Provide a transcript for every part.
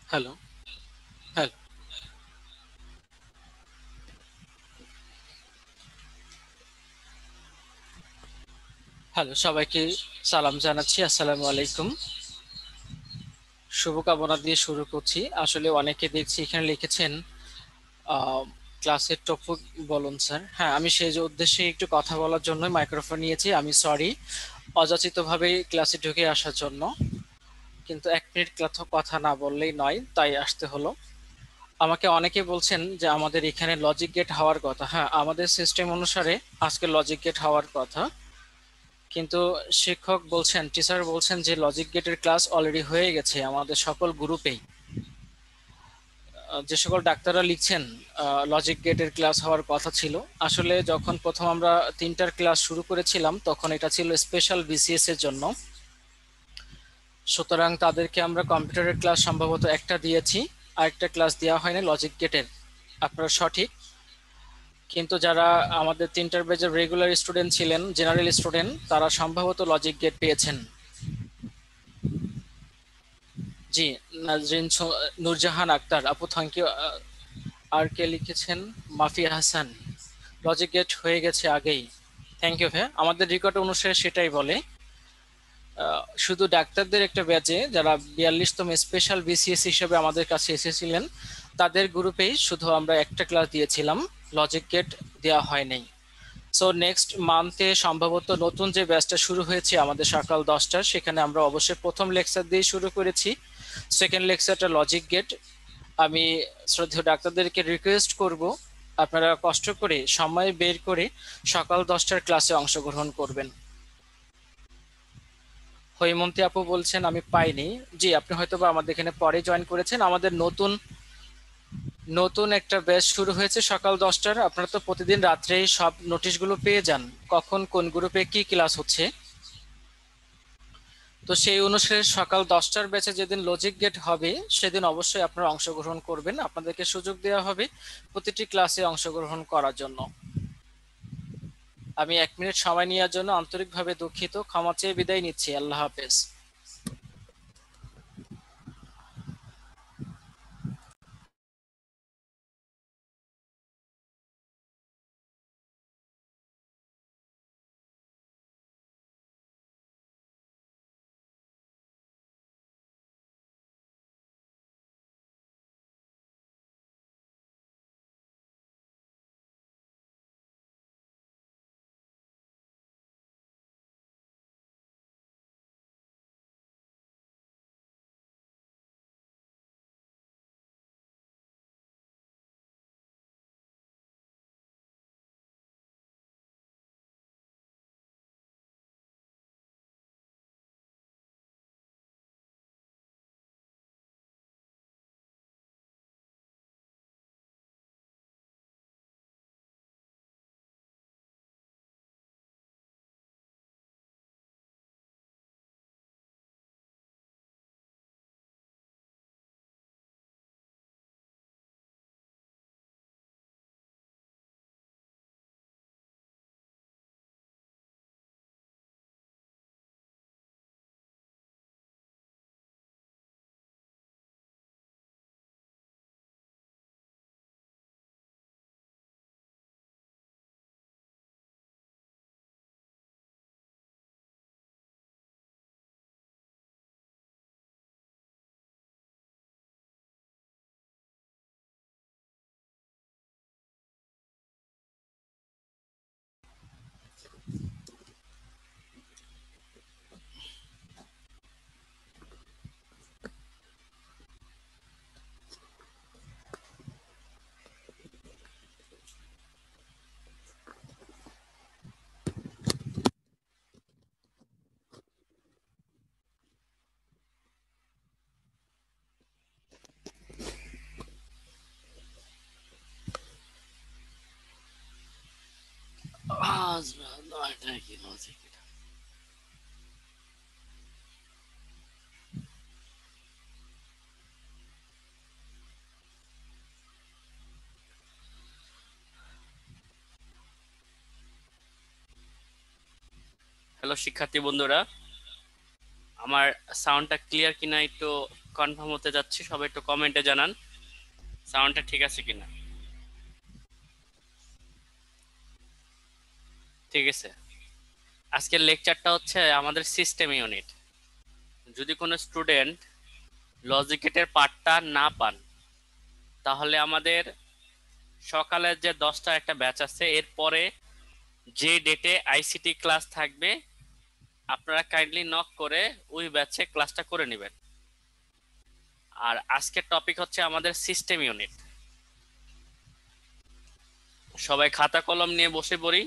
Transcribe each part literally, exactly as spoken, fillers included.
Hello, hello, hello সবাইকে সালাম জানাচ্ছি। আসসালামু আলাইকুম। শুভকামনা দিয়ে শুরু করছি। আসলে অনেকে দেখছি এখানে লিখেছেন আহ, ক্লাসের টপিক বলুন স্যার। হ্যাঁ, আমি সেই যে উদ্দেশ্যে একটু কথা বলার জন্য মাইক্রোফোন নিয়েছি। আমি সরি অযাচিতভাবে ক্লাসে ঢুকে আসার জন্য, কিন্তু এক মিনিট কথা না বললেই নয়, তাই আসতে হলো। আমাকে অনেকে বলছেন যে আমাদের এখানে লজিক গেট হওয়ার কথা। হ্যাঁ, আমাদের সিস্টেম অনুসারে আজকে লজিক গেট হওয়ার কথা, কিন্তু শিক্ষক বলছেন, টিচার বলছেন যে লজিক গেটের ক্লাস অলরেডি হয়ে গেছে আমাদের সকল গ্রুপেই। আহ, যে সকল ডাক্তাররা লিখছেন লজিক গেটের ক্লাস হওয়ার কথা ছিল। আসলে যখন প্রথম আমরা তিনটার ক্লাস শুরু করেছিলাম তখন এটা ছিল স্পেশাল বিসিএস এর জন্য, সুতরাং তাদেরকে আমরা কম্পিউটারের ক্লাস সম্ভবত একটা দিয়েছি, আরেকটা ক্লাস দেওয়া হয়নি লজিক গেটের। আপনারা সঠিক। কিন্তু যারা আমাদের তিনটার ব্যাচের রেগুলার স্টুডেন্ট ছিলেন, জেনারেল স্টুডেন্ট, তারা সম্ভবত লজিক গেট পেয়েছেন। জি, নাজরিন ছ- নূরজাহান আক্তার আপু, থ্যাংক ইউ। আর কে লিখেছেন? মাফিয়া হাসান, লজিক গেট হয়ে গেছে আগেই। থ্যাংক ইউ ভাইয়া। আমাদের রেকর্ড অনুসারে সেটাই বলে। আহ, শুধু ডাক্তারদের একটা ব্যাচে যারা বিয়াল্লিশতম স্পেশাল বিসিএস হিসেবে আমাদের কাছে এসেছিলেন, তাদের গ্রুপেই শুধু আমরা একটা ক্লাস দিয়েছিলাম, লজিক গেট দেওয়া হয় নাই। সো নেক্সট মান্থে সম্ভবত নতুন যে ব্যাচটা শুরু হয়েছে আমাদের সকাল দশটার, সেখানে আমরা অবশ্যই প্রথম লেকচার দিয়ে শুরু করেছি। সেকেন্ড লেকচারটা লজিক গেট। আমি শ্রদ্ধেয় ডাক্তারদেরকে রিকোয়েস্ট করব, আপনারা কষ্ট করে সময় বের করে সকাল দশটার ক্লাসে অংশগ্রহণ করবেন। হৈমন্তী আপু বলছেন আমি পাইনি। জি, আপনি হয়তোবা আমাদের এখানে পরে জয়েন করেছেন। আমাদের নতুন নতুন একটা ব্যাচ শুরু হয়েছে সকাল দশটার। আপনারা তো প্রতিদিন রাত্রেই সব নোটিশগুলো পেয়ে যান, কখন কোন গ্রুপে কি ক্লাস হচ্ছে। তো সেই অনুসারে সকাল দশটার ব্যাচে যেদিন লজিক গেট হবে সেদিন অবশ্যই আপনারা অংশগ্রহণ করবেন। আপনাদেরকে সুযোগ দেওয়া হবে প্রতিটি ক্লাসে অংশগ্রহণ করার জন্য। আমি এক মিনিট সময় নেওয়ার জন্য আন্তরিকভাবে দুঃখিত, ক্ষমা চেয়ে বিদায় নিচ্ছি। আল্লাহ হাফেজ। হ্যালো শিক্ষার্থী বন্ধুরা, আমার সাউন্ডটা ক্লিয়ার কিনা একটু কনফার্ম হতে যাচ্ছি, সবাই একটু কমেন্টে জানান সাউন্ডটা ঠিক আছে কিনা। ঠিক আছে, আজকের লেকচারটা হচ্ছে আমাদের সিস্টেম ইউনিট। যদি কোনো স্টুডেন্ট লজিক গেটের পার্টটা না পান, তাহলে আমাদের সকালের যে দশটা একটা ব্যাচ আছে, এরপরে যে ডেটে আইসিটি ক্লাস থাকবে আপনারা কাইন্ডলি নক করে ওই ব্যাচে ক্লাসটা করে নেবেন। আর আজকের টপিক হচ্ছে আমাদের সিস্টেম ইউনিট। সবাই খাতা কলম নিয়ে বসে পড়ি।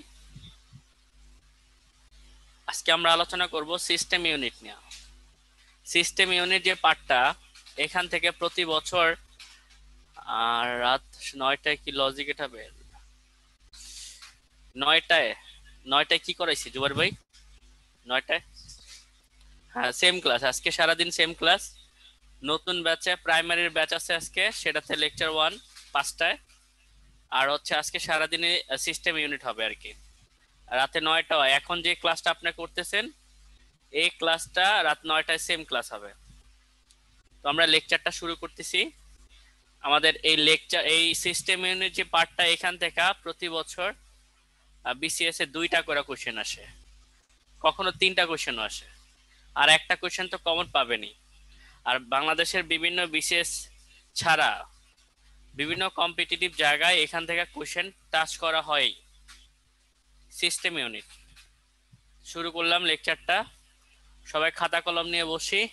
আজকে আমরা আলোচনা করব সিস্টেম ইউনিট নিয়ে। সিস্টেম ইউনিট যে পার্টটা, এখান থেকে প্রতি বছর আর রাত নয়টায় কি লজিক এটা বের নয়টায় নয়টায় কি করাইছি জুবার ভাই? নয়টায়, হ্যাঁ সেম ক্লাস, আজকে সারাদিন সেম ক্লাস। নতুন ব্যাচে প্রাইমারির ব্যাচ আছে আজকে, সেটাতে লেকচার ওয়ান পাঁচটায়। আর হচ্ছে আজকে সারাদিনে সিস্টেম ইউনিট হবে আর কি, রাতে নয়টা। এখন যে ক্লাসটা আপনি করতেছেন এই ক্লাসটা রাত নয়টায় সেম ক্লাস হবে। তো আমরা লেকচারটা শুরু করতেছি। আমাদের এই লেকচার, এই সিস্টেম ইউনিট যে পার্টটা, এখান থেকে প্রতি বছর বিসিএস এ দুইটা করে কোশ্চেন আসে, কখনো তিনটা কোশ্চেনও আসে, আর একটা কোশ্চেন তো কমন পাবেনি। আর বাংলাদেশের বিভিন্ন বিসিএস ছাড়া বিভিন্ন কম্পিটিটিভ জায়গায় এখান থেকে কোশ্চেন টাচ করা হয়। সিস্টেম ইউনিট শুরু করলাম লেকচারটা, সবাই খাতা কলম নিয়ে বসি।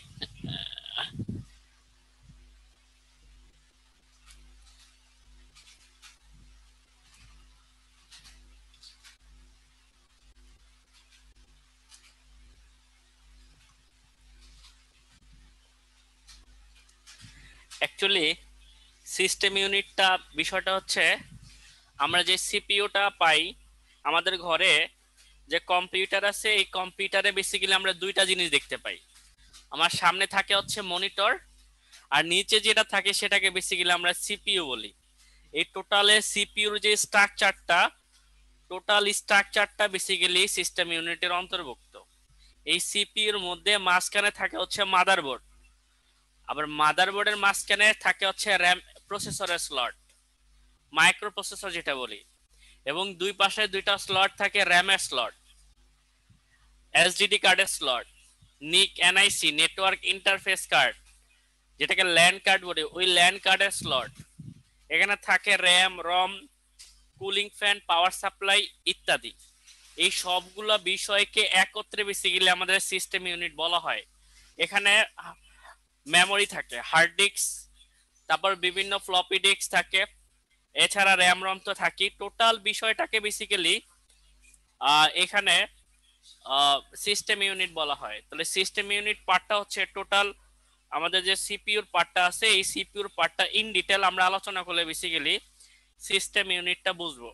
অ্যাকচুয়ালি সিস্টেম ইউনিটটা বিষয়টা হচ্ছে, আমরা যে সিপিইউটা পাই আমাদের ঘরে, যে কম্পিউটার আছে, এই কম্পিউটারে বেসিক্যালি আমরা দুইটা জিনিস দেখতে পাই। আমার সামনে থাকে হচ্ছে মনিটর, আর নিচে যেটা থাকে সেটাকে বেসিক্যালি আমরা সিপিইউ বলি। এই টোটালে সিপিইউর যে স্ট্রাকচারটা, টোটাল স্ট্রাকচারটা বেসিক্যালি সিস্টেম ইউনিটের অন্তর্ভুক্ত। এই সিপিইউর মধ্যে মাঝখানে থাকে হচ্ছে মাদারবোর্ড, আবার মাদারবোর্ডের মাঝখানে থাকে হচ্ছে র্যাম, প্রসেসরের স্লট, মাইক্রো প্রসেসর যেটা বলি, এবং দুই পাশে দুইটা স্লট থাকে র্যামের স্লট, এসডিডি কার্ডের slot, NIC NIC network interface card যেটাকে ল্যান্ড কার্ড বলি, ওই ল্যান্ড কার্ডের স্লট। এখানে থাকে RAM, ROM, cooling fan, power supply ইত্যাদি। এই সবগুলো বিষয়কে একত্রে বেসিক্যালি আমাদের সিস্টেম ইউনিট বলা হয়। এখানে মেমোরি থাকে, হার্ড ডিস্ক, তারপর বিভিন্ন ফ্লপি ডিস্ক থাকে, এছাড়া র্যাম রম তো থাকি। টোটাল বিষয়টাকে বেসিক্যালি এখানে সিস্টেম ইউনিট বলা হয়। তাহলে সিস্টেম ইউনিট পার্টটা হচ্ছে টোটাল আমাদের যে সিপিইউর পার্টটা আছে, এই সিপিইউর পার্টটা ইন ডিটেল আমরা আলোচনা করলে বেসিক্যালি সিস্টেম ইউনিটটা বুঝবো।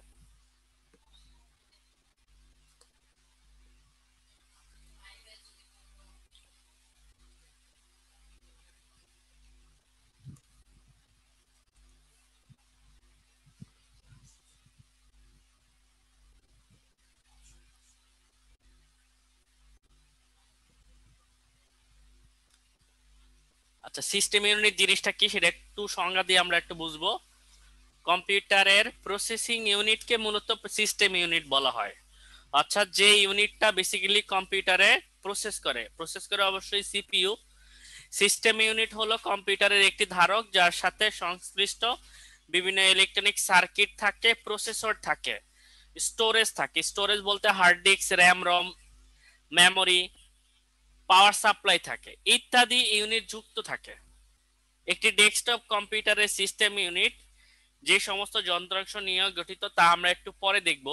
আচ্ছা, সিস্টেম ইউনিট জিনিসটা কি সেটা একটু সংজ্ঞা দিয়ে আমরা একটু বুঝবো। কম্পিউটারের প্রসেসিং ইউনিটকে মূলত সিস্টেম ইউনিট বলা হয়। অর্থাৎ যে ইউনিটটা বেসিক্যালি কম্পিউটারে প্রসেস করে, প্রসেস করে অবশ্যই সিপিইউ। সিস্টেম ইউনিট হলো কম্পিউটারের একটি ধারক যার সাথে সংশ্লিষ্ট বিভিন্ন ইলেকট্রনিক সার্কিট থাকে, প্রসেসর থাকে, স্টোরেজ থাকে। স্টোরেজ বলতে hard disk, RAM ROM, memory, power supply থাকে ইত্যাদি ইউনিট যুক্ত থাকে। একটি ডেস্কটপ কম্পিউটারের সিস্টেম ইউনিট যে সমস্ত যন্ত্রাংশ নিয়ে গঠিত তা আমরা একটু পরে দেখব।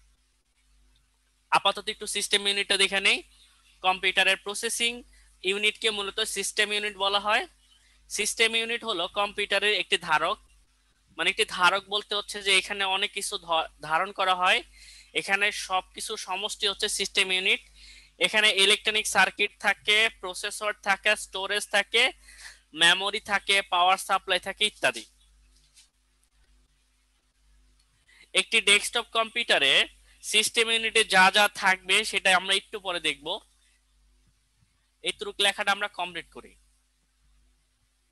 আপাতত একটু সিস্টেম ইউনিটটা দেখে নেই। কম্পিউটারের প্রসেসিং ইউনিটকে মূলত সিস্টেম ইউনিট বলা হয়। সিস্টেম ইউনিট হলো কম্পিউটারের একটি ধারক, মানে একটি ধারক বলতে হচ্ছে যে এখানে অনেক কিছু ধারণ করা হয়, এখানে সবকিছু সমষ্টি হচ্ছে সিস্টেম ইউনিট। এখানে ইলেকট্রনিক সার্কিট থাকে, প্রসেসর থাকে, স্টোরেজ থাকে, মেমোরি থাকে, পাওয়ার সাপ্লাই থাকে ইত্যাদি। একটি ডেস্কটপ কম্পিউটারে সিস্টেম ইউনিটে যা যা থাকবে সেটা আমরা একটু পরে দেখব। এইটুকু লেখাটা আমরা কমপ্লিট করি।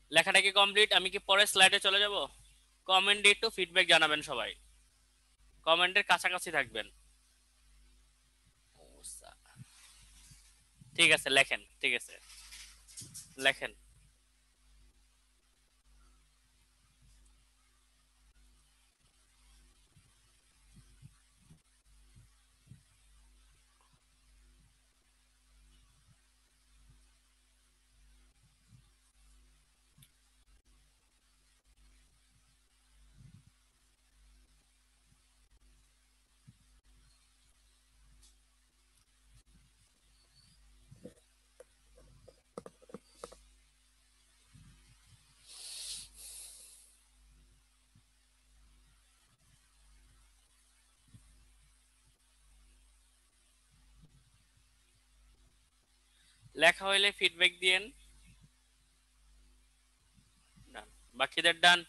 লেখাটা কি কমপ্লিট? আমি কি পরের স্লাইডে চলে যাব? কমেন্ট দিয়ে একটু ফিডব্যাক জানাবেন সবাই, কমেন্টের কাছাকাছি থাকবেন। ঠিক আছে, লেখেন, ঠিক আছে লেখেন। লেখা হইলে ফিডব্যাক দিয়েন। ডান, বাকিদের ডান।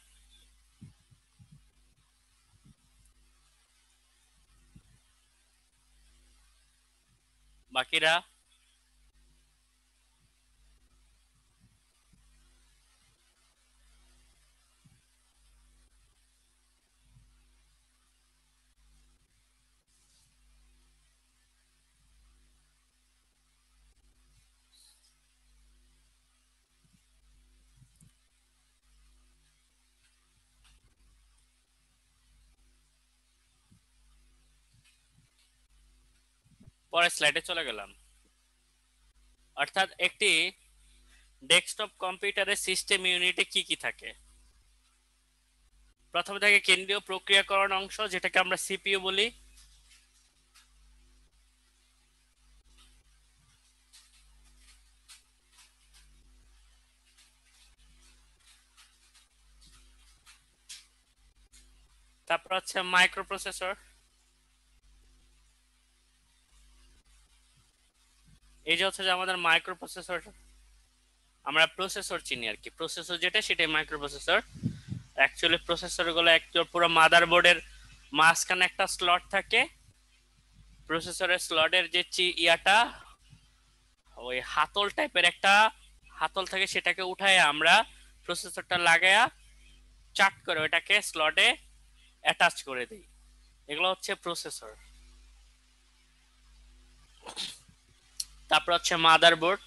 বাকিরা পরের স্লাইডে চলে গেলাম। অর্থাৎ একটি ডেস্কটপ কম্পিউটারের সিস্টেম ইউনিটে কি কি থাকে? প্রথমে থাকে কেন্দ্রীয় প্রক্রিয়াকরণ অংশ, যেটাকে আমরা সিপিইউ বলি। তারপর হচ্ছে মাইক্রো প্রসেসর। এই যে হচ্ছে যে আমাদের মাইক্রো প্রসেসর, আমরা প্রসেসর চিনি আর কি, প্রসেসর যেটা সেটাই মাইক্রো প্রসেসর। অ্যাকচুয়ালি প্রসেসর গুলো একটা পুরো মাদারবোর্ডের মাঝখানে একটা স্লট থাকে। প্রসেসরের স্লটের যে ইয়াটা ওই হাতল টাইপের একটা হাতল থাকে, সেটাকে উঠায় আমরা প্রসেসরটা লাগায়া চাট করে ওটাকে স্লটে অ্যাটাচ করে দিই। এগুলো হচ্ছে প্রসেসর। তারপর হচ্ছে মাদারবোর্ড।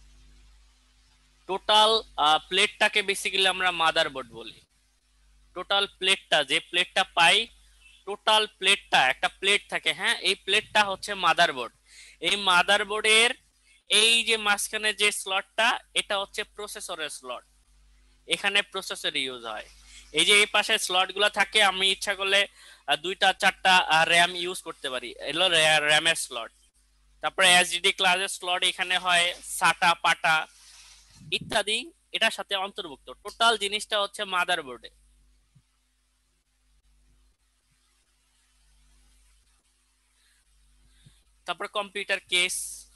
টোটাল প্লেটটাকে বেসিক্যালি আমরা মাদারবোর্ড বলি। টোটাল প্লেটটা, যে প্লেটটা পাই, টোটাল প্লেটটা একটা প্লেট থাকে, হ্যাঁ, এই প্লেটটা হচ্ছে মাদারবোর্ড। এই মাদারবোর্ডের এই যে মাঝখানে যে স্লটটা, এটা হচ্ছে প্রসেসরের স্লট। এখানে প্রসেসর ইউজ হয়। এই যে এই পাশে স্লট গুলো থাকে, আমি ইচ্ছা করলে দুইটা চারটা র্যাম ইউজ করতে পারি, এগুলো র্যামের স্লট। তারপরে এসডিডি ক্লাসের স্লট এখানে হয়, সাটা পাটা ইত্যাদি এটার সাথে অন্তর্ভুক্ত। টোটাল জিনিসটা হচ্ছে মাদারবোর্ডে। তারপর কম্পিউটার কেস।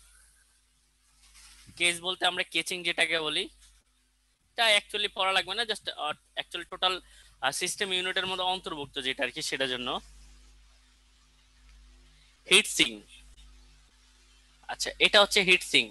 কেস বলতে আমরা কেচিং যেটাকে বলি, এটা অ্যাকচুয়ালি পড়া লাগবে না, জাস্ট অ্যাকচুয়ালি টোটাল সিস্টেম ইউনিটের মধ্যে অন্তর্ভুক্ত যেটা আর কি, সেটার জন্য। হিট সিং, আচ্ছা এটা হচ্ছে হিট সিং।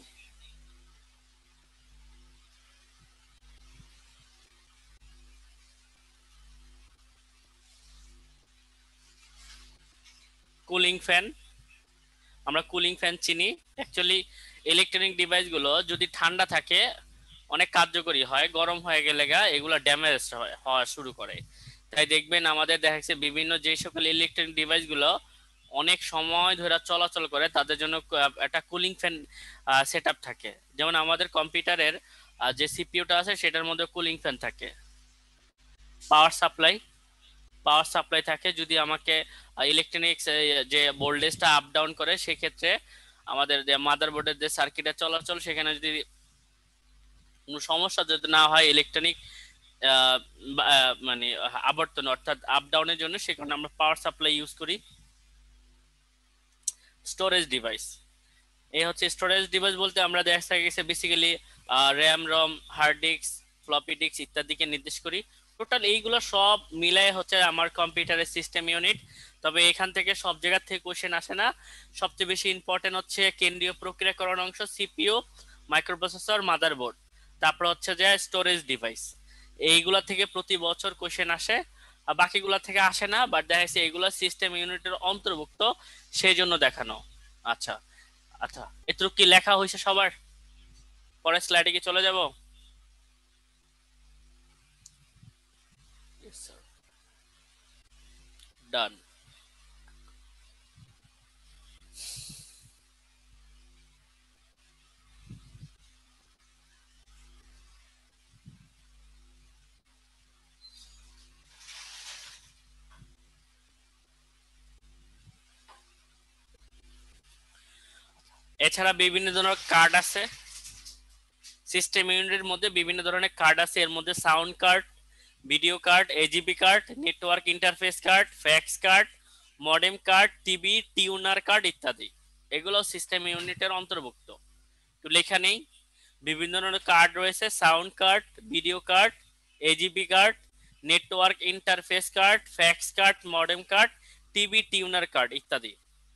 কুলিং ফ্যান, আমরা কুলিং ফ্যান চিনি। অ্যাকচুয়ালি ইলেকট্রনিক ডিভাইস গুলো যদি ঠান্ডা থাকে অনেক কার্যকরী হয়, গরম হয়ে গেলে গা এগুলো ড্যামেজ হওয়া শুরু করে। তাই দেখবেন আমাদের দেখা যাচ্ছে বিভিন্ন যে সকল ইলেকট্রনিক ডিভাইস গুলো অনেক সময় ধরে চলাচল করে, তাদের জন্য একটা কুলিং ফ্যান সেট আপ থাকে। যেমন আমাদের কম্পিউটারের যে সিপিইউটা আছে সেটার মধ্যে কুলিং ফ্যান থাকে। পাওয়ার সাপ্লাই, পাওয়ার সাপ্লাই থাকে। যদি আমাকে ইলেকট্রনিক্স যে ভোল্টেজটা আপ ডাউন করে, সেক্ষেত্রে আমাদের যে মাদারবোর্ডের যে সার্কিটের চলাচল, সেখানে যদি কোনো সমস্যা যদি না হয় ইলেকট্রনিক মানে আবর্তন অর্থাৎ আপ ডাউনের জন্য, সেখানে আমরা পাওয়ার সাপ্লাই ইউজ করি। স্টোরেজ ডিভাইস, এই হচ্ছে স্টোরেজ ডিভাইস বলতে আমরা দেখা গেছে basically RAM ROM hard disk floppy disk ইত্যাদিকে নির্দেশ করি। টোটাল এইগুলো সব মিলায় হচ্ছে আমার কম্পিউটারের সিস্টেম ইউনিট। তবে এখান থেকে সব জায়গা থেকে কোশ্চেন আসে না। সবচেয়ে বেশি ইম্পর্টেন্ট হচ্ছে কেন্দ্রীয় প্রক্রিয়াকরণ অংশ, সিপিইউ, মাইক্রোপ্রসেসর, মাদারবোর্ড। তারপর হচ্ছে যে স্টোরেজ ডিভাইস, এইগুলা থেকে প্রতি বছর কোশ্চেন আসে, আর বাকিগুলা থেকে আসে না, বাট দেখা যাচ্ছে এইগুলা সিস্টেম ইউনিটের অন্তর্ভুক্ত, সেই জন্য দেখানো। আচ্ছা আচ্ছা, এটুকু কি লেখা হয়েছে সবার? পরের স্লাইডে কি চলে যাব? ডান। এছাড়া বিভিন্ন ধরনের কার্ড আছে, সিস্টেম ইউনিটের মধ্যে বিভিন্ন ধরনের কার্ড আছে, এর মধ্যে sound card, video card, AGP card, network interface card, fax card, modem card, TV tuner card ইত্যাদি। এগুলো সিস্টেম ইউনিটের অন্তর্ভুক্ত। তো লেখা নেই, বিভিন্ন ধরনের কার্ড রয়েছে, sound card, video card, AGP card, network interface card, fax card, modem card, TV tuner card ইত্যাদি।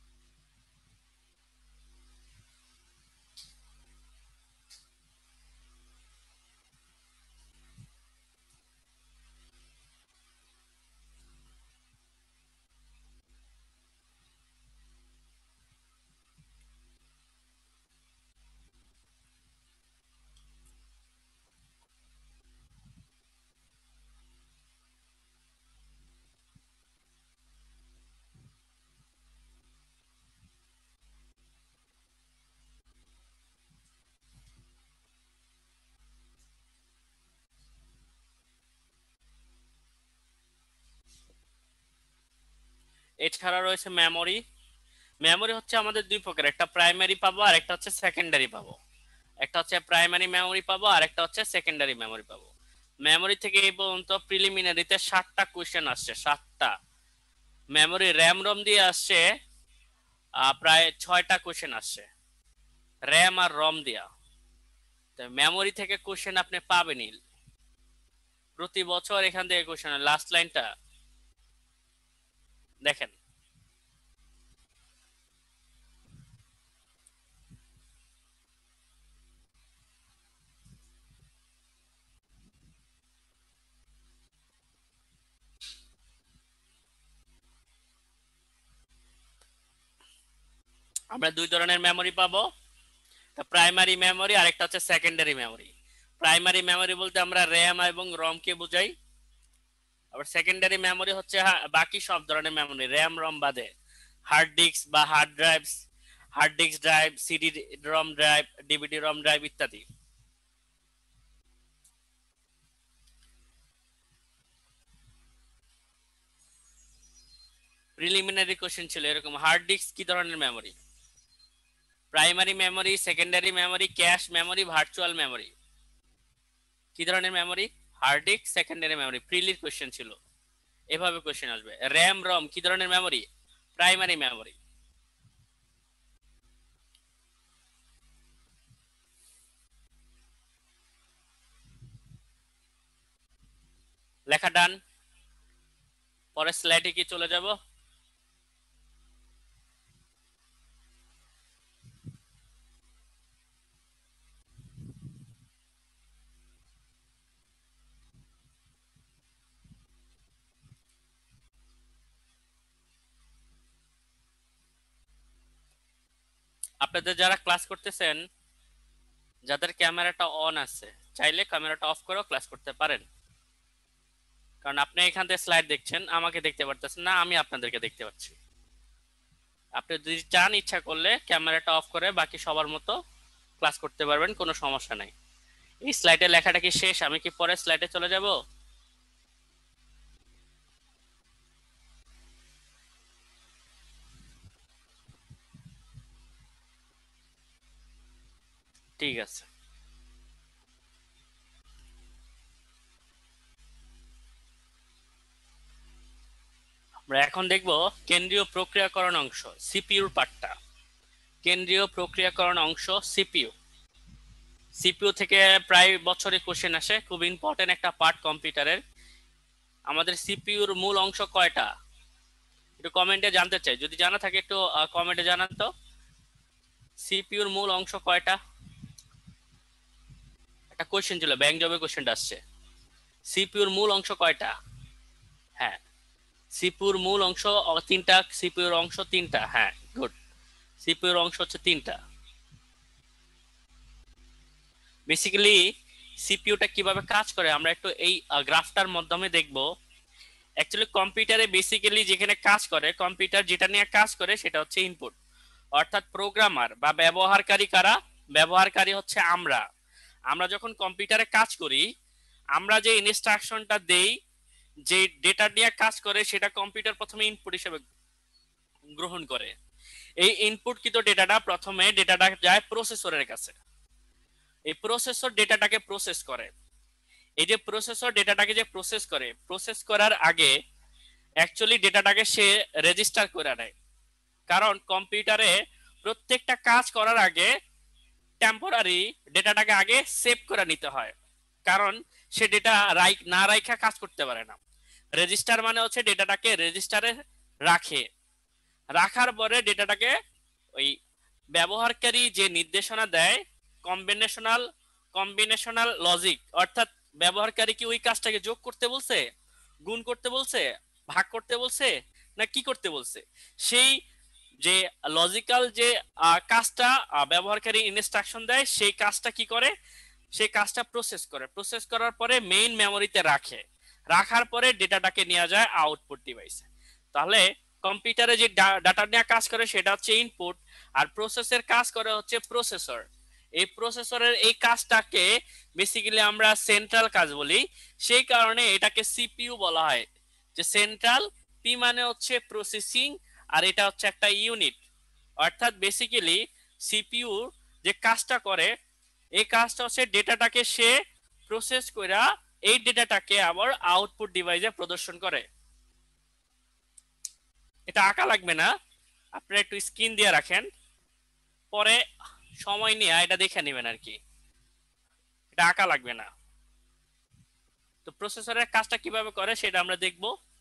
এছাড়া রয়েছে মেমোরি। মেমোরি হচ্ছে আমাদের দুই প্রকার, একটা প্রাইমারি পাবো আর একটা হচ্ছে সেকেন্ডারি পাবো। একটা হচ্ছে প্রাইমারি মেমোরি পাবো আর একটা হচ্ছে সেকেন্ডারি মেমোরি পাবো। মেমোরি থেকে এই পর্যন্ত প্রিলিমিনারিতে সাতটা কোশ্চেন আসছে, সাতটা। মেমোরি র্যাম রম দিয়ে আসছে প্রায় ছয়টা কোশ্চেন আসছে, র্যাম আর রম দিয়া। মেমোরি থেকে কোশ্চেন আপনি পাবেনই প্রতি বছর, এখান থেকে কোশ্চেন। লাস্ট লাইনটা দেখেন, আমরা দুই ধরনের মেমোরি পাবো, প্রাইমারি মেমোরি আর একটা হচ্ছে সেকেন্ডারি মেমোরি। প্রাইমারি মেমোরি বলতে আমরা র্যাম এবং রম কে বোঝাই। আবার সেকেন্ডারি মেমোরি হচ্ছে বাকি সব ধরনের মেমোরি, র্যাম রম বাদে, হার্ড ডিস্ক বা hard drives, hard disk drive, CD ROM drive, DVD ROM drive ইত্যাদি। প্রিলিমিনারি কোশ্চেন ছিল এরকম, হার্ড ডিস্ক কি ধরনের memory, primary memory, secondary memory, cache memory, virtual memory কি ধরনের memory, hard disk, secondary memory. প্রিলির question ছিল, এভাবে কোশ্চেন আসবে। র্যাম রম কি ধরনের মেমোরি, প্রাইমারি মেমোরি। লেখা ডান। পরের স্লাইডে কি চলে যাব? আপনাদের যারা ক্লাস করতেছেন, যাদের ক্যামেরাটা অন আছে, চাইলে ক্যামেরাটা অফ করেও ক্লাস করতে পারেন, কারণ আপনি এখান থেকে স্লাইড দেখছেন, আমাকে দেখতে পারতেছেন না, আমি আপনাদেরকে দেখতে পাচ্ছি। আপনি যদি চান, ইচ্ছা করলে ক্যামেরাটা অফ করে বাকি সবার মতো ক্লাস করতে পারবেন, কোনো সমস্যা নাই। এই স্লাইডে লেখাটা কি শেষ? আমি কি পরের স্লাইডে চলে যাব? ঠিক আছে, আমরা এখন দেখব কেন্দ্রীয় প্রক্রিয়াকরণ অংশ, সিপিইউর পার্টটা। কেন্দ্রীয় প্রক্রিয়াকরণ অংশ, সিপিইউ। সিপিইউ থেকে প্রায় বছরে কোশ্চেন আসে, খুব ইম্পর্টেন্ট একটা পার্ট কম্পিউটারের। আমাদের সিপিইউর মূল অংশ কয়টা, একটু কমেন্টে জানতে চাই, যদি জানা থাকে একটু কমেন্টে জানান তো। সিপিইউর মূল অংশ কয়টা? একটা কোশ্চেন ছিল, ব্যাংক জবে কোশ্চেনটা আসছে, সিপিইউর মূল অংশ কয়টা? হ্যাঁ, সিপিইউর মূল অংশ তিনটা, সিপিইউর অংশ তিনটা। হ্যাঁ, গুড, সিপিইউর অংশ হচ্ছে তিনটা। বেসিক্যালি সিপিইউটা কিভাবে কাজ করে আমরা একটু এই গ্রাফটার মাধ্যমে দেখব। অ্যাকচুয়ালি কম্পিউটারে বেসিক্যালি যেখানে কাজ করে, কম্পিউটার যেটা নিয়ে কাজ করে সেটা হচ্ছে ইনপুট, অর্থাৎ প্রোগ্রামার বা ব্যবহারকারী কারা? ব্যবহারকারী হচ্ছে আমরা। আমরা যখন কম্পিউটারে কাজ করি, আমরা যে ইনস্ট্রাকশনটা দেই, যে ডেটা নিয়ে কাজ করে, সেটা কম্পিউটার প্রথমে ইনপুট হিসেবে গ্রহণ করে। এই ইনপুটকৃত ডেটাটা প্রথমে ডেটাটা যায় প্রসেসরের কাছে। এই প্রসেসর ডেটাটাকে প্রসেস করে। এই যে প্রসেসর ডেটাটাকে যে প্রসেস করে, প্রসেস করার আগে অ্যাকচুয়ালি ডেটাটাকে সে রেজিস্টার করে নেয়। কারণ কম্পিউটারে প্রত্যেকটা কাজ করার আগে টেম্পোরারি ডেটাটাকে আগে সেভ করে নিতে হয়, কারণ সে ডেটা রাইট না রাখা কাজ করতে পারে না। রেজিস্টার মানে হচ্ছে ডেটাটাকে রেজিস্টারে রাখে, রাখার পরে ডেটাটাকে ওই ব্যবহারকারী যে নির্দেশনা দেয়, কম্বিনেশনাল কম্বিনেশনাল লজিক, অর্থাৎ ব্যবহারকারী কি ওই কাজটাকে যোগ করতে বলছে, গুণ করতে বলছে, ভাগ করতে বলছে, না কি করতে বলছে, সেই যে লজিক্যাল যে কাজটা ব্যবহারকারী ইনস্ট্রাকশন দেয়, সেই কাজটা কি করে, সেই কাজটা প্রসেস করে। প্রসেস করার পরে মেইন মেমোরিতে রাখে, রাখার পরে ডেটাটাকে নেওয়া যায় আউটপুট ডিভাইসে। তাহলে কম্পিউটারে যে ডাটা নিয়ে কাজ করে সেটা হচ্ছে ইনপুট, আর প্রসেসের কাজ করে হচ্ছে প্রসেসর। এই প্রসেসরের এই কাজটাকে বেসিক্যালি আমরা সেন্ট্রাল কাজ বলি, সেই কারণে এটাকে সিপিইউ বলা হয়। যে সেন্ট্রাল, পি মানে হচ্ছে প্রসেসিং, আর এটা হচ্ছে একটা ইউনিট। অর্থাৎ বেসিক্যালি সিপিইউ যে কাজটা করে, এই কাজটা হচ্ছে ডেটাটাকে সে প্রসেস কইরা এই ডেটাটাকে আবার আউটপুট ডিভাইসে প্রদর্শন করে। এটা আঁকা লাগবে না, আপনারা একটু স্ক্রিন দিয়ে রাখেন, পরে সময় নিয়ে এটা দেখে নেবেন আর কি, এটা আঁকা লাগবে না। তো প্রসেসরের কাজটা কিভাবে করে সেটা আমরা দেখব।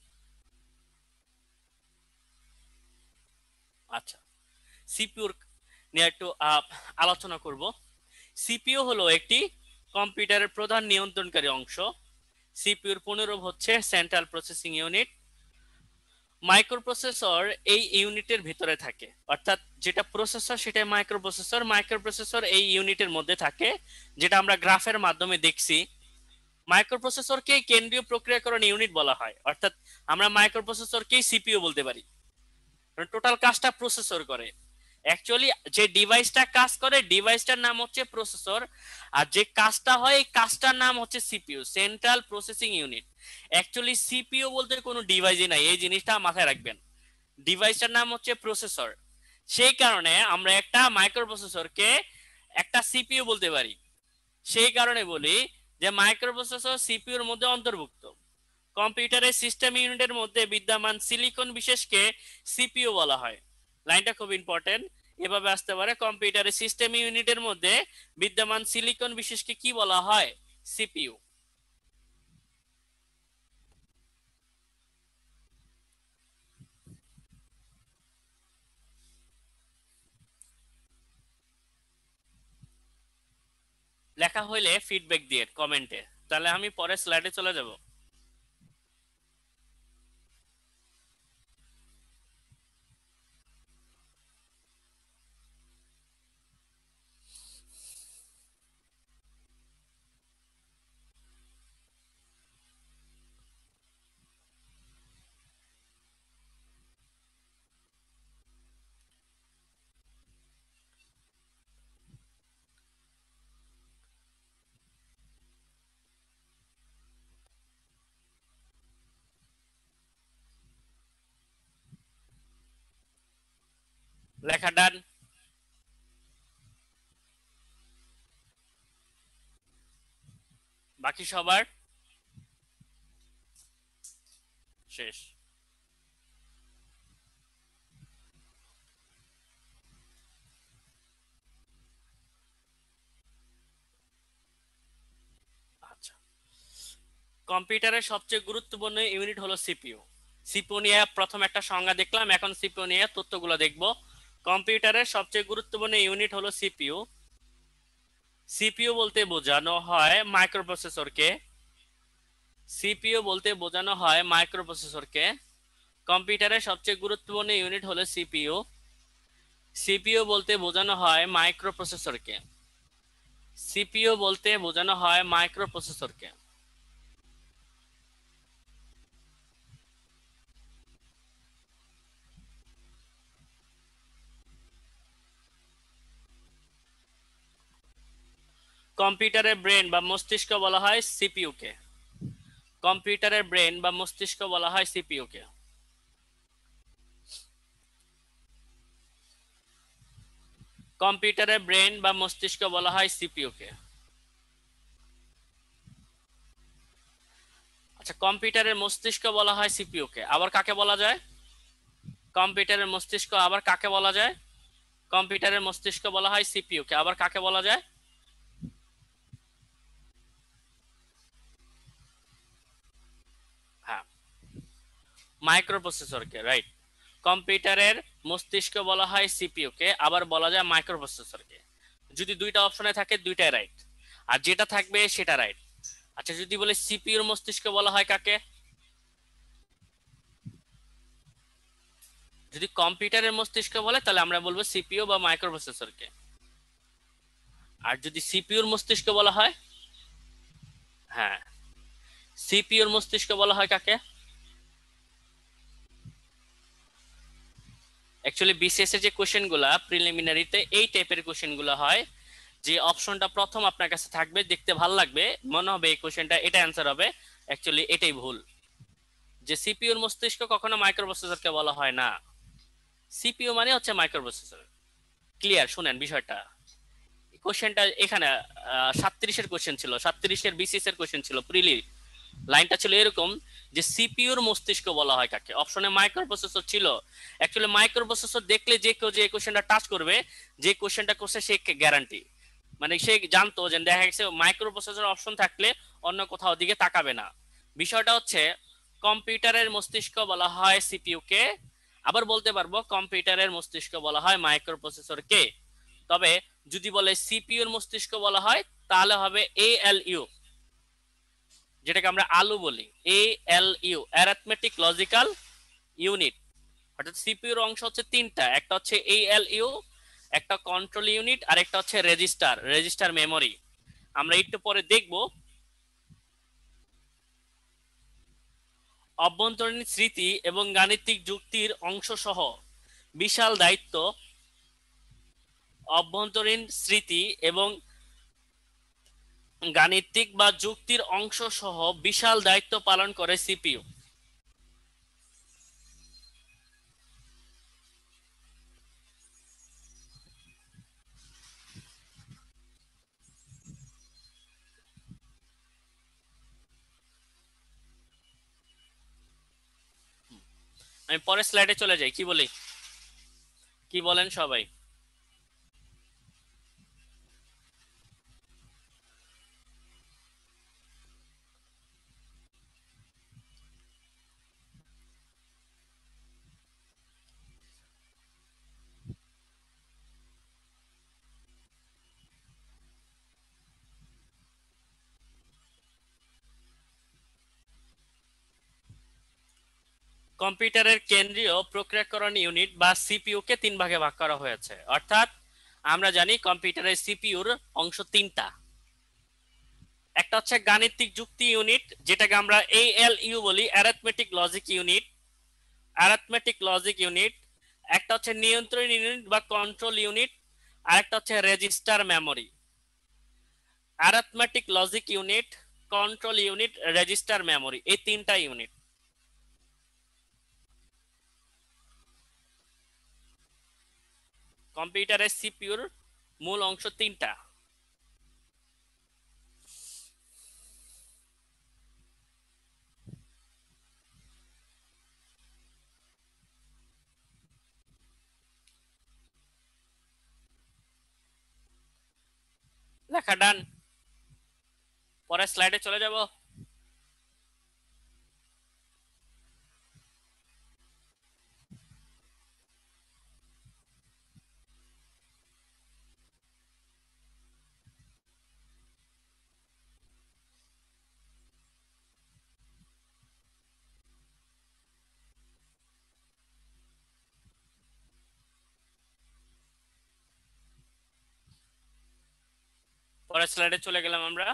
আচ্ছা, সিপিইউর নিয়ে একটু আলোচনা করব। সিপিইউ হলো একটি কম্পিউটারের প্রধান নিয়ন্ত্রণকারী অংশ। সিপিইউর পুনরূপ হচ্ছে সেন্ট্রাল প্রসেসিং ইউনিট। মাইক্রোপ্রসেসর এই ইউনিটের ভিতরে থাকে, অর্থাৎ যেটা প্রসেসর সেটাই মাইক্রোপ্রসেসর। মাইক্রোপ্রসেসর এই ইউনিটের মধ্যে থাকে, যেটা আমরা গ্রাফের মাধ্যমে দেখছি। মাইক্রোপ্রসেসরকে কেন্দ্রীয় প্রক্রিয়াকরণ ইউনিট বলা হয়, অর্থাৎ আমরা মাইক্রোপ্রসেসরকেই সিপিইউ বলতে পারি, টোটাল কাজটা প্রসেসর করে। অ্যাকচুয়ালি যে ডিভাইসটা কাজ করে, ডিভাইসটার নাম হচ্ছে প্রসেসর, আর যে কাজটা হয় এই কাজটার নাম হচ্ছে CPU, central processing unit. Actually CPU বলতে কোনো ডিভাইসই নাই, এই জিনিসটা মাথায় রাখবেন। ডিভাইসটার নাম হচ্ছে প্রসেসর, সেই কারণে আমরা একটা মাইক্রোপ্রসেসরকে একটা সিপিইউ বলতে পারি। সেই কারণে বলি যে মাইক্রোপ্রসেসর সিপিইউর মধ্যে অন্তর্ভুক্ত। কম্পিউটারের সিস্টেম ইউনিটের মধ্যে বিদ্যমান সিলিকন বিশেষকে সিপিইউ বলা হয়। লাইনটা খুব ইম্পর্টেন্ট, এভাবে আসতে পারে, কম্পিউটারের সিস্টেম ইউনিটের মধ্যে বিদ্যমান সিলিকন বিশেষকে কি বলা হয়? সিপিইউ। লেখা হইলে ফিডব্যাক দিয়ে কমেন্টে, তাহলে আমি পরের স্লাইডে চলে যাব। লেখা ডান। বাকি সবার শেষ। আচ্ছা, কম্পিউটারের সবচেয়ে গুরুত্বপূর্ণ ইউনিট হলো সিপিইউ। সিপিইউ নিয়ে প্রথম একটা সংজ্ঞা দেখলাম, এখন সিপিইউ নিয়ে তথ্যগুলো দেখব। কম্পিউটারের সবচেয়ে গুরুত্বপূর্ণ ইউনিট হলো সিপিইউ। সিপিইউ বলতে বোঝানো হয় মাইক্রোপ্রসেসরকে সিপিইউ বলতে বোঝানো হয় মাইক্রোপ্রসেসরকে কম্পিউটারের সবচেয়ে গুরুত্বপূর্ণ ইউনিট হলো সিপিইউ সিপিইউ বলতে বোঝানো হয় মাইক্রোপ্রসেসরকে সিপিইউ বলতে বোঝানো হয় মাইক্রোপ্রসেসরকে কম্পিউটারের ব্রেন বা মস্তিষ্ক বলা হয় সিপিইউ কে কম্পিউটারের ব্রেন বা মস্তিষ্ক বলা হয় সিপিইউ কে কম্পিউটারের ব্রেন বা মস্তিষ্ক বলা হয় সিপিইউ কে আচ্ছা কম্পিউটারের মস্তিষ্ক বলা হয় সিপিইউ কে আবার কাকে বলা যায় কম্পিউটারের মস্তিষ্ক আবার কাকে বলা যায় কম্পিউটারের মস্তিষ্ক বলা হয় সিপিইউ কে আবার কাকে বলা যায় হ্যাঁ মাইক্রোপ্রসেসরকে রাইট কম্পিউটারের মস্তিষ্ক বলা হয় সিপিইউ কে আবার বলা যায় মাইক্রোপ্রসেসরকে যদি দুইটা অপশনে থাকে দুইটাই রাইট আর যেটা থাকবে সেটা রাইট আচ্ছা যদি বলে সিপিইউর মস্তিষ্ক বলা হয় কাকে যদি কম্পিউটারের মস্তিষ্ক বলে তাহলে আমরা বলবো সিপিইউ বা মাইক্রোপ্রসেসরকে আর যদি সিপিইউর মস্তিষ্ক বলা হয় হ্যাঁ সিপিইউর মস্তিষ্ক বলা হয় কাকে অ্যাকচুয়ালি বিসিএস এর যে কোশ্চেনগুলো প্রিলিমিনারিতে এই টাইপের কোশ্চেনগুলো হয় যে অপশনটা প্রথম আপনার কাছে থাকবে দেখতে ভালো লাগবে মনে হবে এই কোশ্চেনটা এটা অ্যান্সার হবে অ্যাকচুয়ালি এটাই ভুল যে সিপিইউর মস্তিষ্ক কখনো মাইক্রোপ্রসেসরকে বলা হয় না সিপিইউ মানে হচ্ছে মাইক্রোপ্রসেসর ক্লিয়ার শুনেন বিষয়টা কোশ্চেনটা এখানে সাতত্রিশের কোশ্চেন ছিল সাতত্রিশের বিসিএস এর কোশ্চেন ছিল প্রিলি লাইনটা ছিল এরকম যে সিপিইউর মস্তিষ্ক বলা হয় কাকে অপশনে মাইক্রোপ্রসেসর ছিল অ্যাকচুয়ালি মাইক্রোপ্রসেসর দেখলে যে কেউ যে কোশ্চেনটা টাচ করবে যে কোশ্চেনটা করছে সে গ্যারান্টি মানে সে জানতো যে দেখা গেছে মাইক্রোপ্রসেসর অপশন থাকলে অন্য কোথাও দিকে তাকাবে না বিষয়টা হচ্ছে কম্পিউটারের মস্তিষ্ক বলা হয় সিপিইউ কে আবার বলতে পারবো কম্পিউটারের মস্তিষ্ক বলা হয় মাইক্রোপ্রসেসর কে তবে যদি বলে সিপিইউর মস্তিষ্ক বলা হয় তাহলে হবে এএলইউ যেটাকে আমরা আলু বলি এএলইউ অ্যারিথমেটিক লজিক্যাল ইউনিট অর্থাৎ সিপিইউর অংশ হচ্ছে তিনটা একটা হচ্ছে এএলইউ একটা কন্ট্রোল ইউনিট আর একটা হচ্ছে রেজিস্টার রেজিস্টার মেমোরি আমরা একটু পরে দেখব অভ্যন্তরীণ স্মৃতি এবং গাণিতিক যুক্তির অংশ সহ বিশাল দায়িত্ব অভ্যন্তরীণ স্মৃতি এবং গাণিতিক বা যুক্তির অংশ সহ বিশাল দায়িত্ব পালন করে সিপিইউ আমি পরের স্লাইডে চলে যাই কি বলি কি বলেন সবাই কম্পিউটারের কেন্দ্রীয় প্রক্রিয়াকরণ ইউনিট বা সিপিইউ কে তিন ভাগে ভাগ করা হয়েছে অর্থাৎ আমরা জানি কম্পিউটারের সিপিইউর অংশ তিনটা একটা হচ্ছে গাণিতিক যুক্তি ইউনিট যেটাকে আমরা এএলইউ বলি arithmetic logic unit arithmetic logic unit একটা হচ্ছে নিয়ন্ত্রণ ইউনিট বা কন্ট্রোল ইউনিট আর একটা হচ্ছে register memory arithmetic logic unit control unit register memory এই তিনটা ইউনিট কম্পিউটারের সিপিইউর মূল অংশ তিনটা লেখা ডান পরের স্লাইডে চলে যাব পরের স্লাইডে চলে গেলাম আমরা।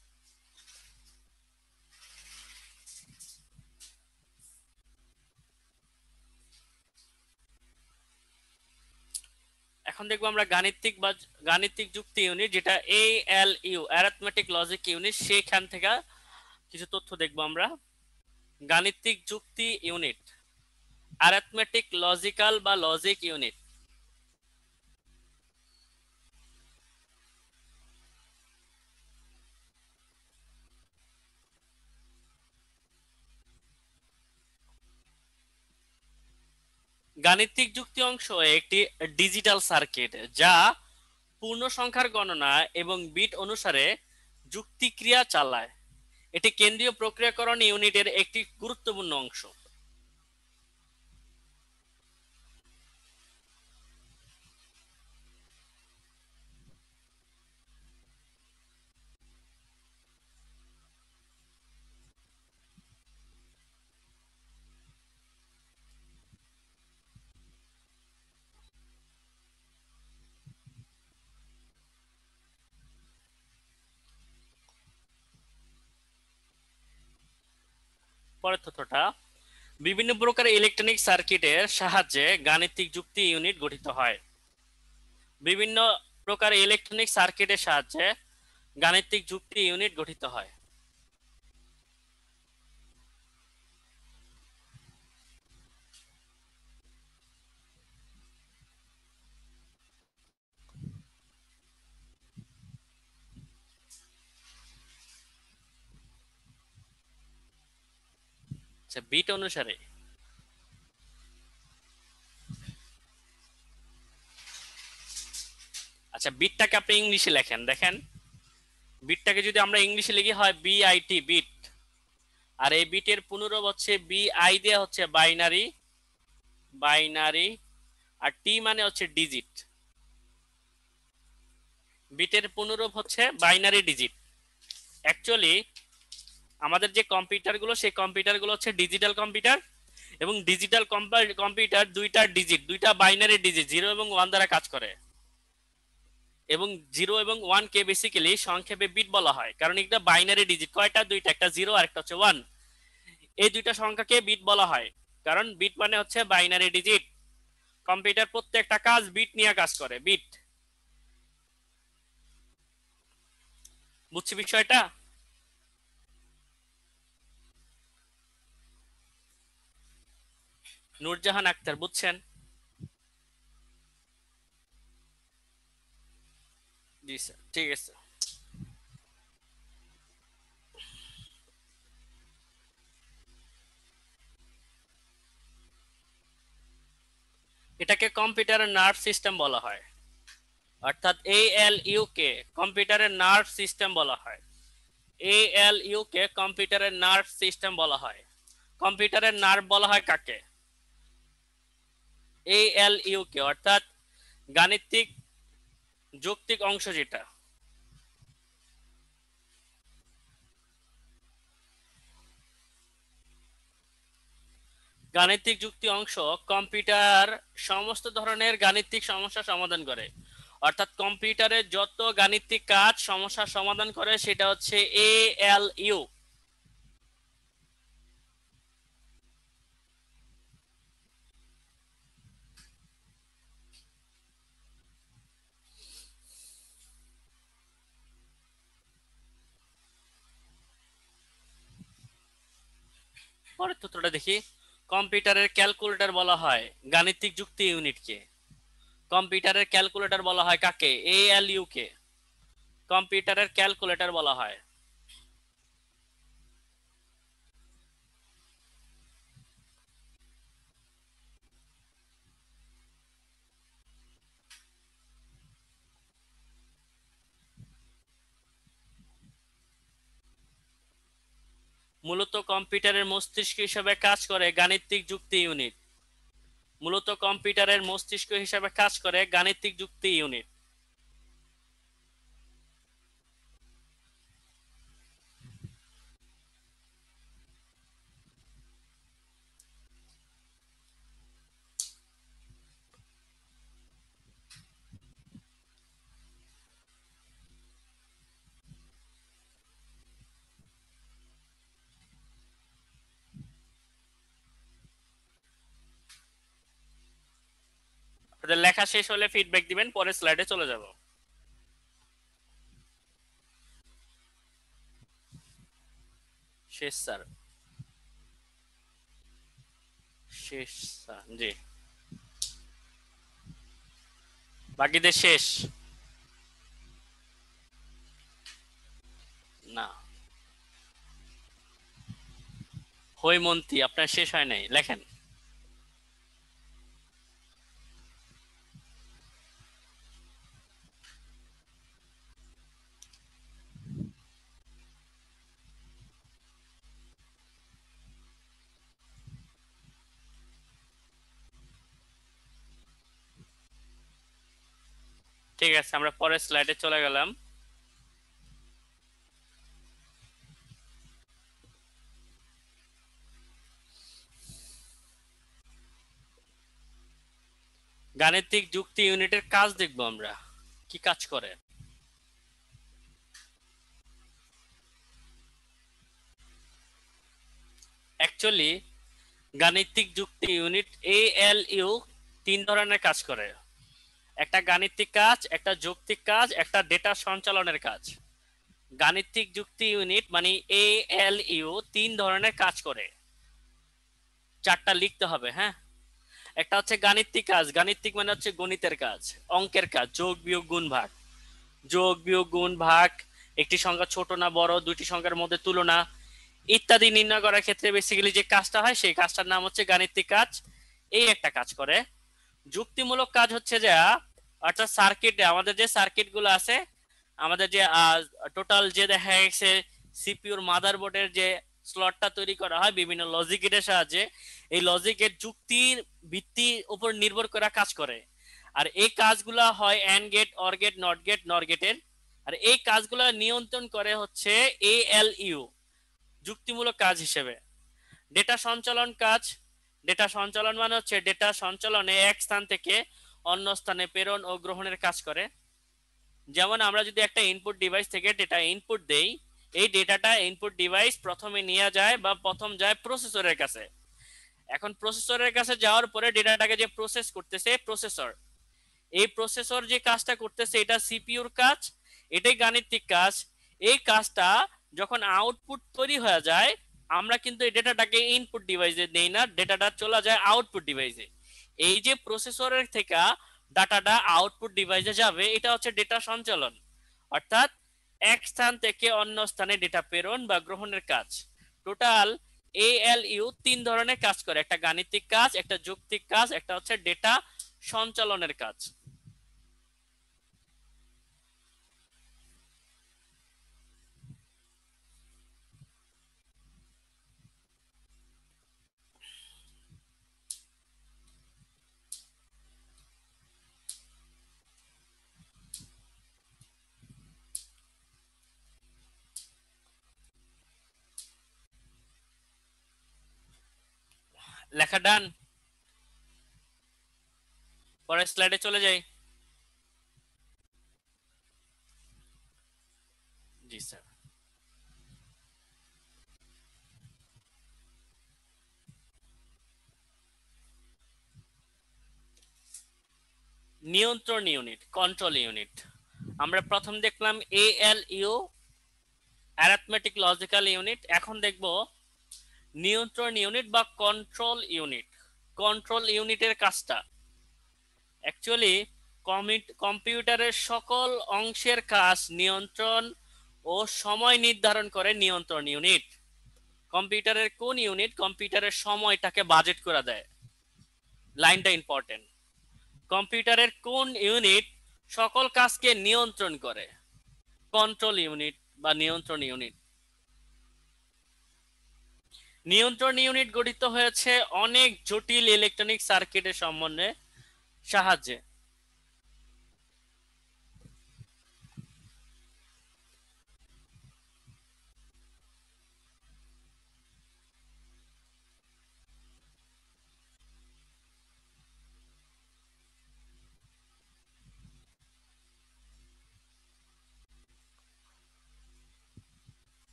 এখন দেখবো আমরা গাণিতিক বা গাণিতিক যুক্তি ইউনিট, যেটা A L U arithmetic logic unit, সেখান থেকে কিছু তথ্য দেখবো আমরা। গাণিতিক যুক্তি ইউনিট, অ্যারিথমেটিক লজিক্যাল বা লজিক ইউনিট। গাণিতিক যুক্তি অংশ একটি ডিজিটাল সার্কিট যা পূর্ণ সংখ্যার গণনা এবং বিট অনুসারে যুক্তিক্রিয়া চালায়। এটি কেন্দ্রীয় প্রক্রিয়াকরণ ইউনিটের একটি গুরুত্বপূর্ণ অংশ। পরের তথ্যটা, বিভিন্ন প্রকার ইলেকট্রনিক সার্কিটের সাহায্যে গাণিতিক যুক্তি ইউনিট গঠিত হয়। বিভিন্ন প্রকার ইলেকট্রনিক সার্কিটের সাহায্যে গাণিতিক যুক্তি ইউনিট গঠিত হয়। আচ্ছা, বিট অনুসারে। আচ্ছা, বিটটাকে আপনি ইংলিশে লেখেন, দেখেন বিটটাকে যদি আমরা ইংলিশে লিখি হয় বি আই টি, বিট। আর এই বিটের পুনরূপ হচ্ছে বি আই দেয়া হচ্ছে বাইনারি, বাইনারি, আর টি মানে হচ্ছে ডিজিট। বিটের পুনরূপ হচ্ছে বাইনারি ডিজিট। অ্যাকচুয়ালি আমাদের যে কম্পিউটারগুলো, সেই কম্পিউটারগুলো হচ্ছে ডিজিটাল কম্পিউটার, এবং ডিজিটাল কম্পিউটার দুইটা ডিজিট, দুইটা বাইনারি ডিজিট জিরো এবং ওয়ান দ্বারা কাজ করে। এবং জিরো এবং ওয়ান কে বেসিক্যালি সংক্ষেপে বিট বলা হয়, কারণ এটা বাইনারি ডিজিট। কয়টা? দুইটা, একটা জিরো আর একটা হচ্ছে ওয়ান। এই দুইটা সংখ্যাকে বিট বলা হয়, কারণ বিট মানে হচ্ছে বাইনারি ডিজিট। কম্পিউটার প্রত্যেকটা কাজ বিট নিয়ে কাজ করে, বিট। বুঝছি বিষয়টা? নূরজাহান আক্তার, বুঝছেন? জি স্যার, ঠিক আছে। এটাকে কম্পিউটারের নার্ভ সিস্টেম বলা হয়, অর্থাৎ এ এল ইউ কে কম্পিউটারের নার্ভ সিস্টেম বলা হয়। এ এল ইউ কে কম্পিউটারের নার্ভ সিস্টেম বলা হয়। কম্পিউটারের নার্ভ বলা হয় কাকে? এ এল ইউ কে, অর্থাৎ গাণিতিক যৌক্তিক অংশ যেটা। গাণিতিক যুক্তি অংশ কম্পিউটার সমস্ত ধরনের গাণিতিক সমস্যা সমাধান করে, অর্থাৎ কম্পিউটারের যত গাণিতিক কাজ সমস্যা সমাধান করে সেটা হচ্ছে এ এল ইউ। পরের তথ্যটা দেখি। কম্পিউটারের ক্যালকুলেটর বলা হয় গাণিতিক যুক্তি ইউনিটকে। কম্পিউটারের ক্যালকুলেটর বলা হয় কাকে? এ এল ইউ কে কম্পিউটারের ক্যালকুলেটর বলা হয়। মূলত কম্পিউটারের মস্তিষ্ক হিসেবে কাজ করে গাণিতিক যুক্তি ইউনিট। মূলত কম্পিউটারের মস্তিষ্ক হিসেবে কাজ করে গাণিতিক যুক্তি ইউনিট। আপনাদের লেখা শেষ হলে ফিডব্যাক দিবেন, পরে স্লাইডে চলে যাব। শেষ স্যার, শেষ স্যার, জি বাকিদের শেষ না। হৈমন্তী আপনার শেষ হয় নাই, লেখেন। ঠিক আছে, আমরা পরের স্লাইডে চলে গেলাম। গাণিতিক যুক্তি ইউনিটের কাজ দেখব আমরা, কি কাজ করে। অ্যাকচুয়ালি গাণিতিক যুক্তি ইউনিট এ এল ইউ তিন ধরনের কাজ করে। একটা গাণিতিক কাজ, একটা যৌক্তিক কাজ, একটা ডেটা সঞ্চালনের কাজ। গাণিতিক যুক্তি ইউনিট মানে এ এল ইউ তিন ধরনের কাজ করে, চারটা লিখতে হবে। হ্যাঁ, একটা হচ্ছে গাণিতিক কাজ, গাণিতিক মানে হচ্ছে গণিতের কাজ, অঙ্কের কাজ, যোগ বিয়োগ গুণ ভাগ। যোগ বিয়োগ গুণ ভাগ, একটি সংখ্যা ছোট না বড়, দুইটি সংখ্যার মধ্যে তুলনা ইত্যাদি নির্ণয় করার ক্ষেত্রে বেসিক্যালি যে কাজটা হয় সেই কাজটার নাম হচ্ছে গাণিতিক কাজ। এই একটা কাজ করে। যুক্তিমূলক কাজ হচ্ছে যে অর্থাৎ সার্কিটে আমাদের যে সার্কিট গুলো আছে, আমাদের যে টোটাল যে দেখা গেছে সিপিইউর মাদারবোর্ডের যে স্লটটা তৈরি করা হয় বিভিন্ন লজিক গেটের সাহায্যে, এই লজিক গেট যুক্তির ভিত্তির উপর নির্ভর করে কাজ করে। আর এই কাজগুলা হয় and gate, or gate, not gate, nor গেটের। আর এই কাজগুলা নিয়ন্ত্রণ করে হচ্ছে এ এল ইউ যুক্তিমূলক কাজ হিসেবে। ডেটা সঞ্চালন কাজ, ডেটা সঞ্চালন মানে হচ্ছে ডেটা সঞ্চালনে এক স্থান থেকে অন্য স্থানে প্রেরণ ও গ্রহণের কাজ করে। যেমন আমরা যদি একটা ইনপুট ডিভাইস থেকে ডেটা ইনপুট দেই, এই ডেটাটা ইনপুট ডিভাইস প্রথমে নিয়ে যায় বা প্রথম যায় প্রসেসরের কাছে। এখন প্রসেসরের কাছে যাওয়ার পরে ডেটাটাকে যে প্রসেস করতেছে প্রসেসর, এই প্রসেসর যে কাজটা করতেছে এটা সিপিইউর কাজ, এটাই গাণিতিক কাজ। এই কাজটা যখন আউটপুট তৈরি হয়ে যায়, আমরা কিন্তু এই ডেটাটাকে ইনপুট ডিভাইসে দেই না, ডেটাটা চলে যায় আউটপুট ডিভাইসে। এই যে প্রসেসরের থেকে ডাটাটা আউটপুট ডিভাইসে যাবে, এটা হচ্ছে ডেটা সঞ্চালন, অর্থাৎ এক স্থান থেকে অন্য স্থানে ডেটা প্রেরণ বা গ্রহণের কাজ। টোটাল এ এল ইউ তিন ধরনের কাজ করে, একটা গাণিতিক কাজ, একটা যৌক্তিক কাজ, একটা হচ্ছে ডেটা সঞ্চালনের কাজ। লেখা ডান, পরের স্লাইডে চলে যাই। জি স্যার। নিয়ন্ত্রণ ইউনিট, কন্ট্রোল ইউনিট। আমরা প্রথম দেখলাম A L U arithmetic logical unit, এখন দেখব নিয়ন্ত্রণ ইউনিট বা কন্ট্রোল ইউনিট। কন্ট্রোল ইউনিটের কাজটা অ্যাকচুয়ালি কম্পিউটারের সকল অংশের কাজ নিয়ন্ত্রণ ও সময় নির্ধারণ করে নিয়ন্ত্রণ ইউনিট। কম্পিউটারের কোন ইউনিট কম্পিউটারের সময়টাকে বাজেট করে দেয়, লাইনটা ইম্পর্টেন্ট। কম্পিউটারের কোন ইউনিট সকল কাজকে নিয়ন্ত্রণ করে, কন্ট্রোল ইউনিট বা নিয়ন্ত্রণ ইউনিট। নিয়ন্ত্রণ ইউনিট গঠিত হয়েছে অনেক জটিল ইলেকট্রনিক সার্কিটের সমন্বয়ে সাহায্যে।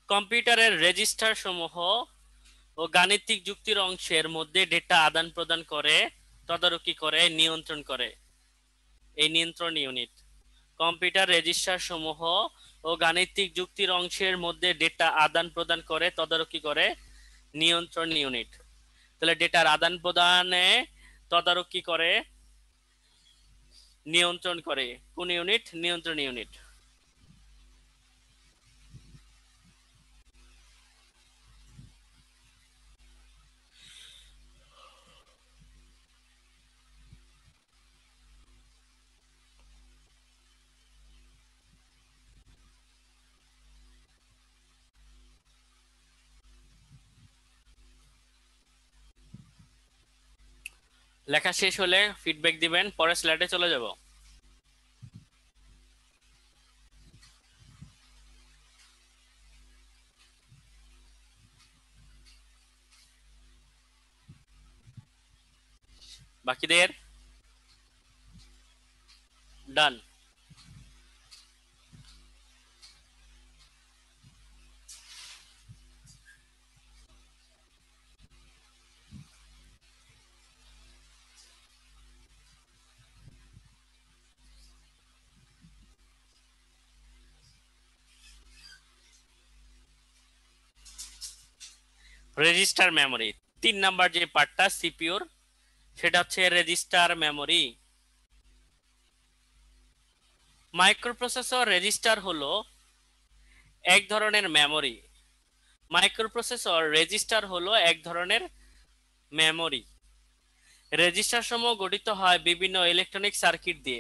কম্পিউটারের রেজিস্টার সমূহ ও গাণিতিক যুক্তির অংশের মধ্যে ডেটা আদান প্রদান করে, তদারকি করে, নিয়ন্ত্রণ করে। এই নিয়ন্ত্রণ ইউনিট। কম্পিউটার রেজিস্টার সমূহ ও গাণিতিক যুক্তির অংশের মধ্যে ডেটা আদান প্রদান করে, তদারকি করে, নিয়ন্ত্রণ ইউনিট। তাহলে ডেটার আদান প্রদানে তদারকি করে, নিয়ন্ত্রণ করে কোন ইউনিট? নিয়ন্ত্রণ ইউনিট। লেখা শেষ হলে ফিডব্যাক দিবেন, পরের স্লাইডে চলে যাব। বাকিদের ডান। রেজিস্টার মেমোরি তিন নাম্বার যে পার্টটা সিপিইউর, সেটা হচ্ছে রেজিস্টার মেমোরি। মাইক্রোপ্রসেসর রেজিস্টার হলো এক ধরনের মেমোরি। মাইক্রোপ্রসেসর রেজিস্টার হলো এক ধরনের মেমোরি। রেজিস্টার সমূহ গঠিত হয় বিভিন্ন ইলেকট্রনিক সার্কিট দিয়ে।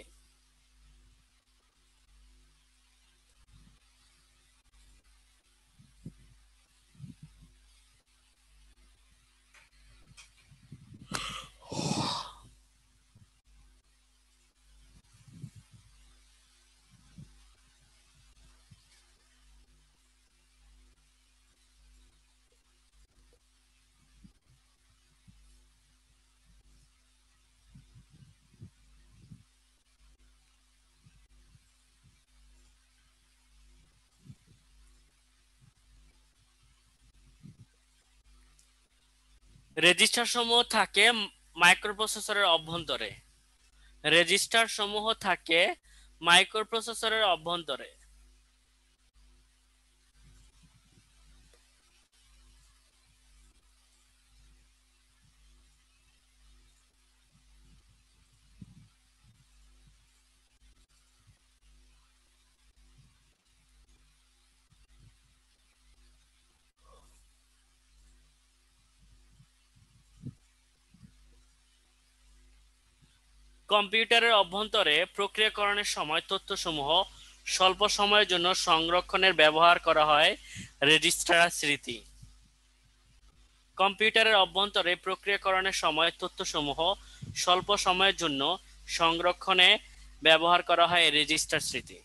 রেজিস্টার সমূহ থাকে মাইক্রোপ্রসেসরের অভ্যন্তরে। রেজিস্টার সমূহ থাকে মাইক্রোপ্রসেসরের অভ্যন্তরে। কম্পিউটারের অভ্যন্তরে প্রক্রিয়াকরণের সময় তথ্যসমূহ স্বল্প সময়ের জন্য সংরক্ষণের ব্যবহার করা হয় রেজিস্টার স্মৃতি। কম্পিউটারের অভ্যন্তরে প্রক্রিয়াকরণের সময় তথ্যসমূহ স্বল্প সময়ের জন্য সংরক্ষণে ব্যবহার করা হয় রেজিস্টার স্মৃতি।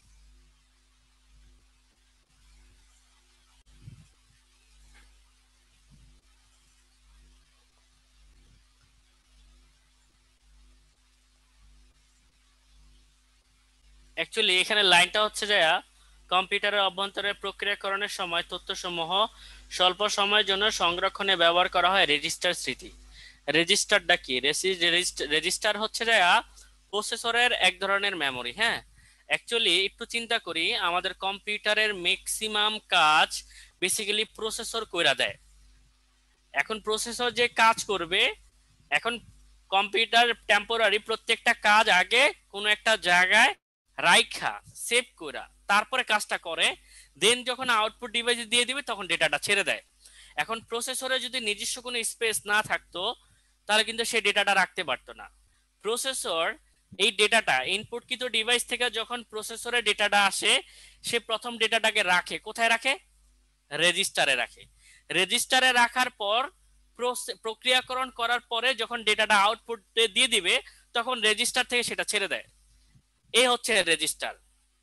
অ্যাকচুয়ালি এখানে লাইনটা হচ্ছে যে কম্পিউটারের অভ্যন্তরে প্রক্রিয়াকরণের সময় তথ্যসমূহ স্বল্প সময়ের জন্য সংরক্ষণে ব্যবহার করা হয় রেজিস্টার স্মৃতি। রেজিস্টারটা কি? রেজিস্টার হচ্ছে যে প্রসেসরের এক ধরনের মেমোরি। হ্যাঁ, অ্যাকচুয়ালি একটু চিন্তা করি, আমাদের কম্পিউটারের ম্যাক্সিমাম কাজ বেসিক্যালি প্রসেসর কইরা দেয়। এখন প্রসেসর যে কাজ করবে, এখন কম্পিউটার টেম্পোরারি প্রত্যেকটা কাজ আগে কোনো একটা জায়গায় রাইখা সেভ করা তারপরে কাজটা করে, দেন যখন আউটপুট ডিভাইসে দিয়ে দিবে তখন ডেটাটা ছেড়ে দেয়। এখন প্রসেসরে যদি নিজস্ব কোনো স্পেস না থাকতো তাহলে কিন্তু সে ডেটাটা রাখতে পারতো না। প্রসেসর এই ডেটাটা ইনপুটকৃত ডিভাইস থেকে যখন প্রসেসরে ডেটাটা আসে, সে প্রথম ডেটাটাকে রাখে কোথায়? রাখে রেজিস্টারে রাখে। রেজিস্টারে রাখার পর প্রক্রিয়াকরণ করার পরে যখন ডেটাটা আউটপুট দিয়ে দিবে তখন রেজিস্টার থেকে সেটা ছেড়ে দেয়। এই হচ্ছে রেজিস্টার।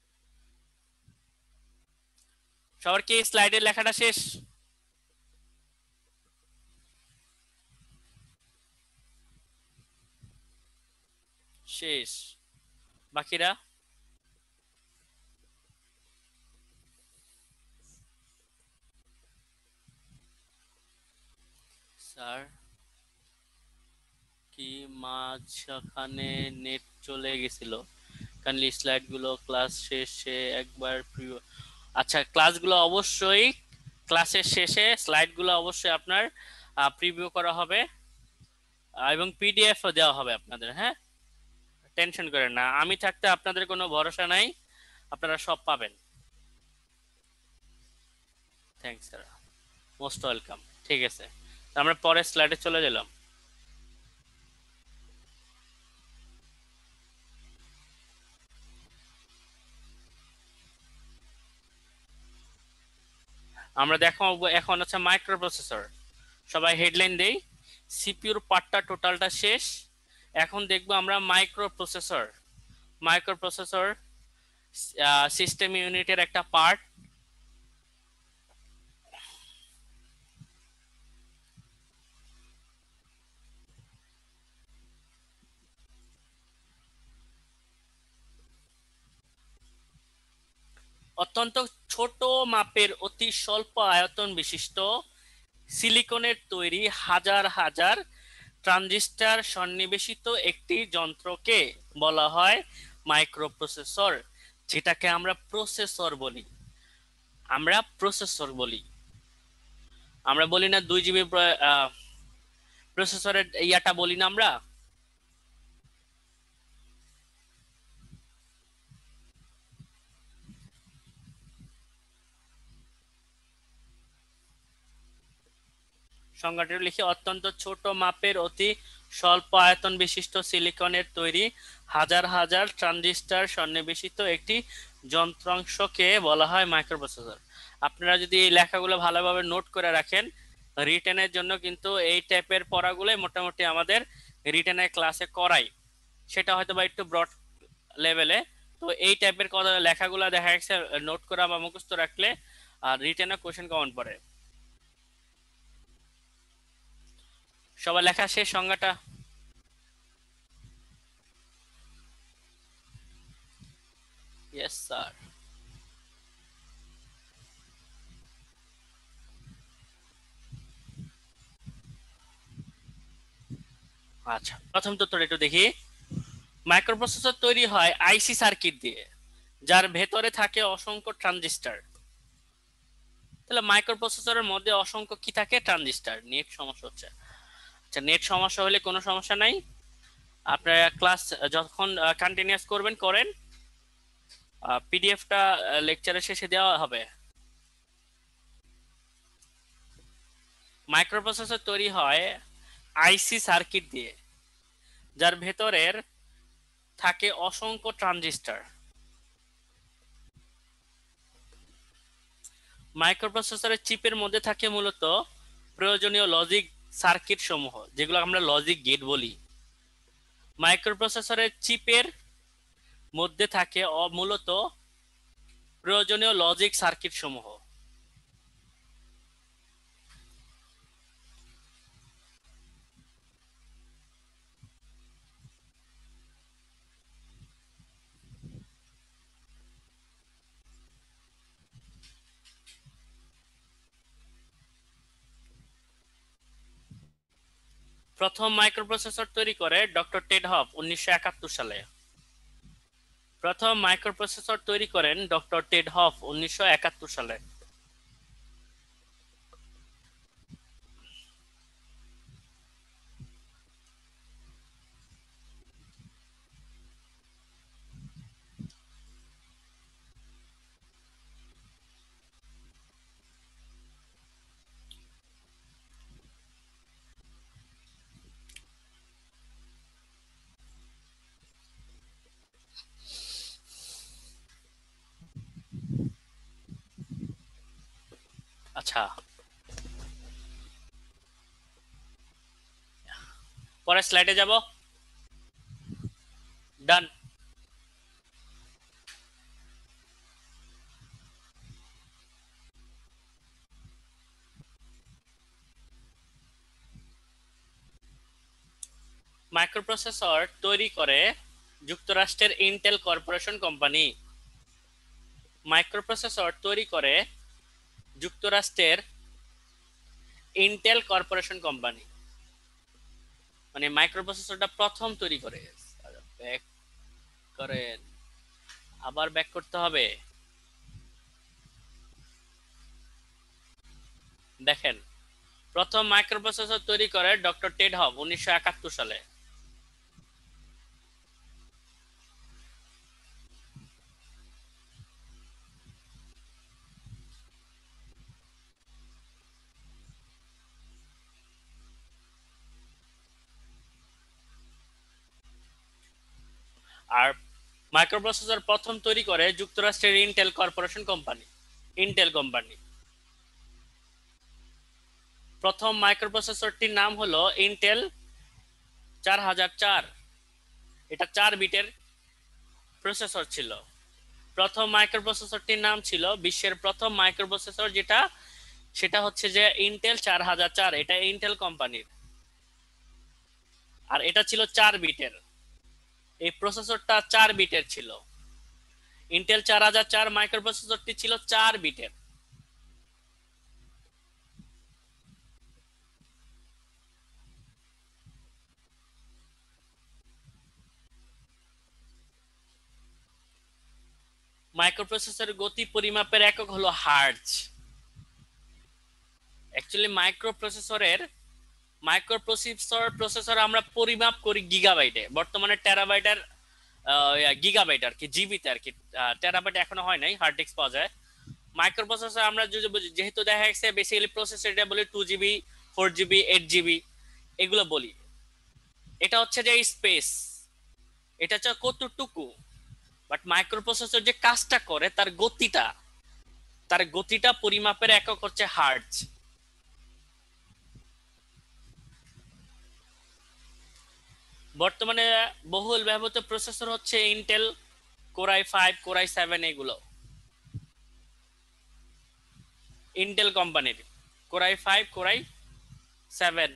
সবার কি স্লাইডের লেখাটা শেষ? শেষ। বাকিরা স্যার কি মাঝখানে নেট চলে গেছিল, কাইন্ডলি স্লাইডগুলো ক্লাস শেষে একবার প্রিভিউ। আচ্ছা, ক্লাসগুলো অবশ্যই ক্লাসের শেষে স্লাইডগুলো অবশ্যই আপনার প্রিভিউ করা হবে এবং পিডিএফ দেওয়া হবে আপনাদের। হ্যাঁ, টেনশন করেন না, আমি থাকতে আপনাদের কোনো ভরসা নাই, আপনারা সব পাবেন। Thanks sir, most welcome. ঠিক আছে, আমরা পরের স্লাইডে চলে গেলাম। আমরা দেখো এখন হচ্ছে মাইক্রো প্রসেসর। সবাই হেডলাইন দেই, সিপিইউর পার্টটা টোটালটা শেষ, এখন দেখবো আমরা microprocessor. Microprocessor system ইউনিটের একটা পার্ট। অত্যন্ত ছোট মাপের অতি স্বল্প আয়তন বিশিষ্ট সিলিকনের তৈরি হাজার হাজার ট্রানজিস্টর সন্নিবেশিত একটি যন্ত্রকে বলা হয় মাইক্রোপ্রসেসর, যেটাকে আমরা প্রসেসর বলি। আমরা প্রসেসর বলি, আমরা বলি না দুই জিবি প্রসেসরের ইয়াটা বলি না আমরা। সংজ্ঞাটি লিখে, অত্যন্ত ছোট মাপের অতি স্বল্প আয়তন বিশিষ্ট সিলিকনের তৈরি হাজার হাজার ট্রানজিস্টর সন্নিবেশিত একটি যন্ত্রাংশকে বলা হয় মাইক্রোপ্রসেসর। আপনারা যদি এই লেখাগুলো ভালোভাবে নোট করে রাখেন, রিটেনের জন্য কিন্তু এই টাইপের পড়াগুলোই মোটামুটি আমাদের রিটেনের ক্লাসে করাই, সেটা হয়তো বা একটু ব্রড লেভেলে। তো এই টাইপের কথা লেখাগুলো দেখা যাচ্ছে নোট করা বা মুখস্থ রাখলে আর রিটেনে কোশ্চেন কমন পড়ে। সবার লেখা শেষ সংজ্ঞাটা? Yes sir. আচ্ছা, প্রথম তথ্যটা একটু দেখি। মাইক্রোপ্রসেসর তৈরি হয় আইসি সার্কিট দিয়ে, যার ভেতরে থাকে অসংখ্য ট্রানজিস্টর। তাহলে মাইক্রোপ্রসেসরের মধ্যে অসংখ্য কি থাকে? ট্রানজিস্টর। নেট সমস্যা হচ্ছে। আচ্ছা, নেট সমস্যা হলে কোনো সমস্যা নাই, আপনারা ক্লাস যখন কন্টিনিউয়াস করবেন করেন, পিডিএফটা লেকচারের শেষে দেওয়া হবে। মাইক্রোপ্রসেসর তৈরি হয় আইসি সার্কিট দিয়ে, যার ভেতরের থাকে অসংখ্য ট্রানজিস্টর। মাইক্রোপ্রসেসরের চিপের মধ্যে থাকে মূলত প্রয়োজনীয় লজিক সার্কিট সমূহ, যেগুলো আমরা লজিক গেট বলি। মাইক্রোপ্রসেসরের চিপের মধ্যে থাকে মূলত প্রয়োজনীয় লজিক সার্কিট সমূহ। প্রথম মাইক্রোপ্রসেসর তৈরি করে ডক্টর টেড হফ উনিশশো একাত্তর সালে। প্রথম মাইক্রোপ্রসেসর তৈরি করেন ডক্টর টেড হফ উনিশশো একাত্তর সালে। আচ্ছা, পরের স্লাইডে যাব। ডান। মাইক্রোপ্রসেসর তৈরি করে যুক্তরাষ্ট্রের ইন্টেল কর্পোরেশন কোম্পানি। মাইক্রোপ্রসেসর তৈরি করে যুক্তরাষ্ট্রের ইন্টেল কর্পোরেশন কোম্পানি, মানে মাইক্রোপ্রসেসরটা প্রথম তৈরি করে। ব্যাক করেন, আবার ব্যাক করতে হবে। দেখেন, প্রথম মাইক্রোপ্রসেসর তৈরি করে ডক্টর টেড হব উনিশশো একাত্তর সালে। আর মাইক্রোপ্রসেসর প্রথম তৈরি করে যুক্তরাষ্ট্রের Intel corporation company, Intel company. প্রথম মাইক্রোপ্রসেসরটির নাম হলো ইন্টেল চার হাজার চার। এটা চার বিটের প্রসেসর ছিল। প্রথম মাইক্রোপ্রসেসরটির নাম ছিল, বিশ্বের প্রথম মাইক্রোপ্রসেসর যেটা, সেটা হচ্ছে যে ইন্টেল চার হাজার চার। এটা ইন্টেল কোম্পানির, আর এটা ছিল চার বিটের। এই প্রসেসরটা চার বিটের ছিল। ইন্টেল চার হাজার চার মাইক্রোপ্রসেসরটি ছিল চার বিটের। মাইক্রোপ্রসেসরের গতি পরিমাপের একক হলো হার্টজ। অ্যাকচুয়ালি মাইক্রোপ্রসেসরের মাইক্রোপ্রসেসর প্রসেসর আমরা পরিমাপ করি গিগাবাইটে, বর্তমানে টেরাবাইটের গিগাবাইট আর কি, জিবিতে আর কি। টেরাবাইট এখনো হয় নাই, হার্ড ডিস্ক পাওয়া যায়। মাইক্রোপ্রসেসর আমরা যদি যেহেতু দেখা গেছে বেসিক্যালি প্রসেসর, এটা বলি two GB, four GB, eight GB, এগুলো বলি। এটা হচ্ছে যে স্পেস, এটা হচ্ছে কতটুকু। বাট মাইক্রোপ্রসেসর যে কাজটা করে তার গতিটা, তার গতিটা পরিমাপের একক হচ্ছে হার্টজ। বর্তমানে বহুল ব্যবহৃত প্রসেসর হচ্ছে Intel core i five, core i seven, এগুলো ইন্টেল কোম্পানির। Core i five, core i seven.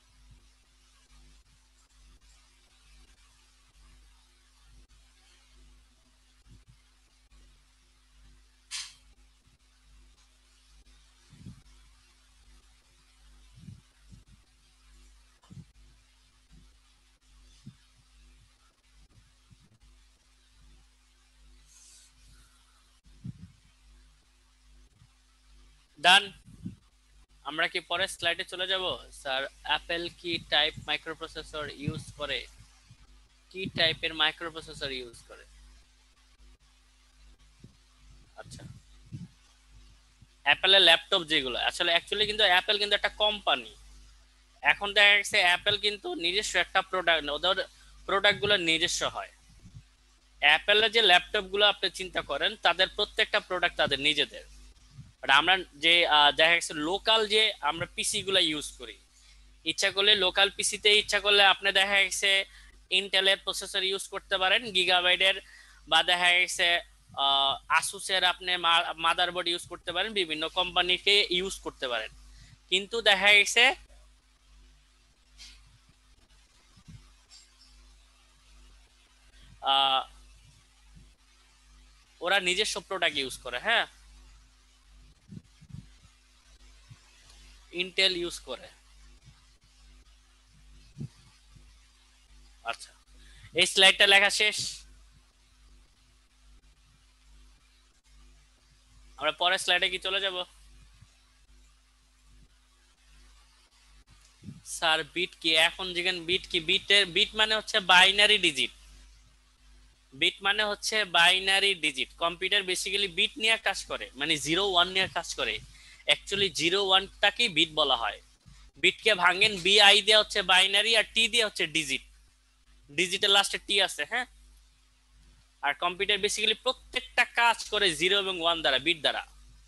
Done. আমরা কি পরের স্লাইডে চলে যাব? স্যার, অ্যাপল কি টাইপ মাইক্রোপ্রসেসর ইউজ করে? কি টাইপের মাইক্রোপ্রসেসর ইউজ করে? আচ্ছা, অ্যাপেলের ল্যাপটপ যেগুলো, আসলে অ্যাকচুয়ালি কিন্তু অ্যাপেল কিন্তু একটা কোম্পানি। এখন দেখা গেছে অ্যাপেল কিন্তু নিজস্ব একটা প্রোডাক্ট, ওদের প্রোডাক্টগুলো নিজস্ব হয়। অ্যাপেলের যে ল্যাপটপগুলো আপনি চিন্তা করেন, তাদের প্রত্যেকটা প্রোডাক্ট তাদের নিজেদের। বাট আমরা যে দেখা গেছে লোকাল যে আমরা পিসি গুলো ইউজ করি, ইচ্ছা করলে লোকাল পিসিতে ইচ্ছা করলে আপনি দেখা গেছে ইন্টেলের প্রসেসর ইউজ করতে পারেন গিগাবাইটের, বা দেখা গেছে আসুসের আপনি মাদারবোর্ড ইউজ করতে পারেন, বিভিন্ন কোম্পানিকে ইউজ করতে পারেন। কিন্তু দেখা গেছে ওরা নিজস্ব প্রোডাক্ট ইউজ করে। হ্যাঁ, ইন্টেল ইউজ করে। আচ্ছা, এই স্লাইডটা লেখা শেষ। আমরা পরের স্লাইডে কি চলে যাব? স্যার বিট কি? এখন যেখানে বিট কি, বিটের বিট মানে হচ্ছে বাইনারি ডিজিট। বিট মানে হচ্ছে binary digit. Computer basically bit নিয়ে কাজ করে, মানে জিরো ওয়ান নিয়ে কাজ করে। অ্যাকচুয়ালি জিরো ওয়ানটাকেই বিট বলা হয়। বিটকে ভাঙেন, বি আই দিয়ে হচ্ছে বাইনারি, আর টি দিয়ে হচ্ছে ডিজিট। ডিজিটের লাস্টে টি আছে। হ্যাঁ, আর কম্পিউটার বেসিক্যালি প্রত্যেকটা কাজ করে জিরো এবং ওয়ান দ্বারা, বিট দ্বারা।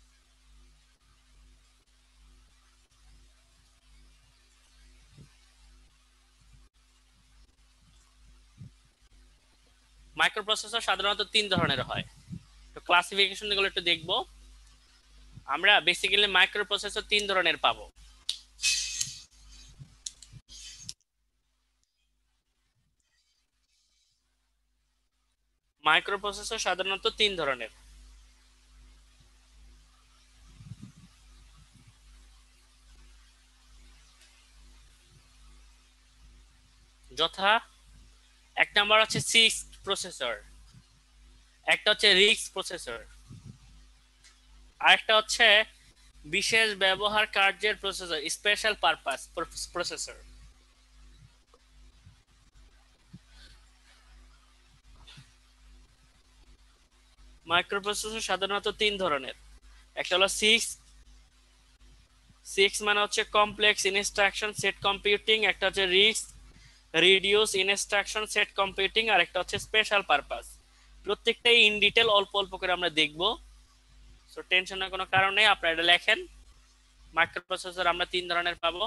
মাইক্রোপ্রসেসর সাধারণত তিন ধরনের হয়। তো ক্লাসিফিকেশন গুলো একটু দেখবো। আমরা বেসিক্যালি মাইক্রোপ্রসেসর তিন ধরনের পাবো। মাইক্রোপ্রসেসর সাধারণত তিন ধরনের। যথা এক নাম্বার হচ্ছে সিক্স প্রসেসর, একটা হচ্ছে রিক্স প্রসেসর, আরেকটা হচ্ছে বিশেষ ব্যবহার কার্যের processor, special purpose processor. Microprocessor সাধারণত তিন ধরনের, একটা হলো সিক্স, সিক্স মানে হচ্ছে কমপ্লেক্স ইনস্ট্রাকশন সেট কম্পিউটিং, একটা হচ্ছে RISC reduce instruction set computing, আর একটা হচ্ছে স্পেশাল পারপাস। প্রত্যেকটাই ইন ডিটেল অল্প অল্প করে আমরা দেখব, সো টেনশনের কোনো কারণ নেই, আপনারা এটা লেখেন। মাইক্রোপ্রসেসর আমরা তিন ধরনের পাবো।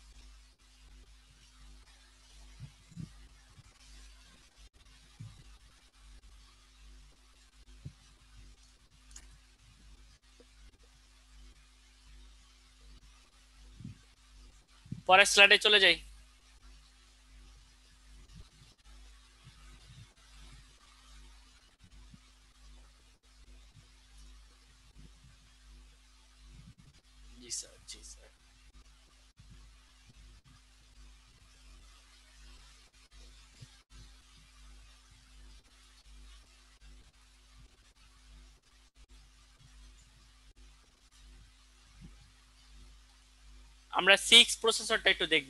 পরের স্লাইডে চলে যাই। জি স্যার, জি স্যার। আমরা সিক্স প্রসেসরটা একটু দেখব।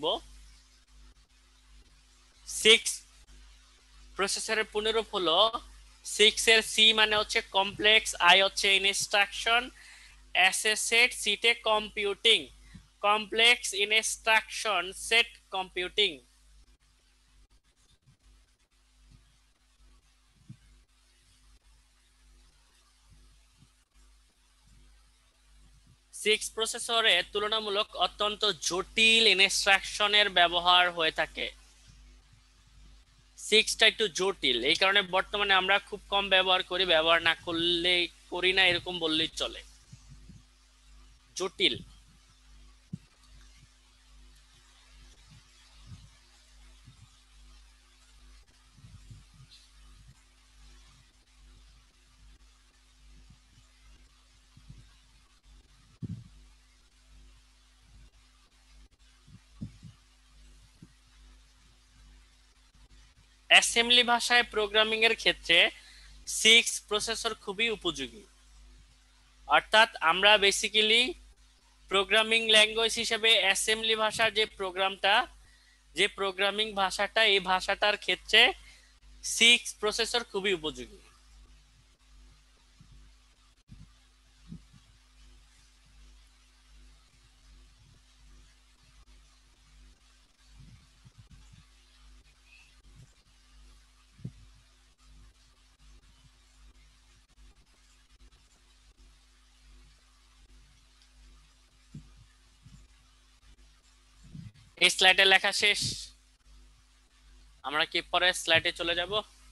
সিক্স প্রসেসরের পুনরূপ হলো, সিক্স এর সি মানে হচ্ছে কমপ্লেক্স, আই হচ্ছে ইনস্ট্রাকশন, এস এ সেট, সিটে computing, complex instruction set computing. সিক্স প্রসেসরে তুলনামূলক অত্যন্ত জটিল ইনস্ট্রাকশনের ব্যবহার হয়ে থাকে। সিক্সটা একটু জটিল, এই কারণে বর্তমানে আমরা খুব কম ব্যবহার করি, ব্যবহার না করলে করি না এরকম বললেই চলে। জটিল। অ্যাসেম্বলি ভাষায় প্রোগ্রামিং এর ক্ষেত্রে সিক্স প্রসেসর খুবই উপযোগী। অর্থাৎ আমরা বেসিক্যালি প্রোগ্রামিং ল্যাঙ্গুয়েজ হিসেবে অ্যাসেম্বলি ভাষার যে প্রোগ্রামটা, যে প্রোগ্রামিং ভাষাটা, এই ভাষাটার ক্ষেত্রে সিক্স প্রসেসর খুবই উপযোগী। এই স্লাইডে লেখা শেষ, আমরা কি পরের স্লাইডে চলে যাব?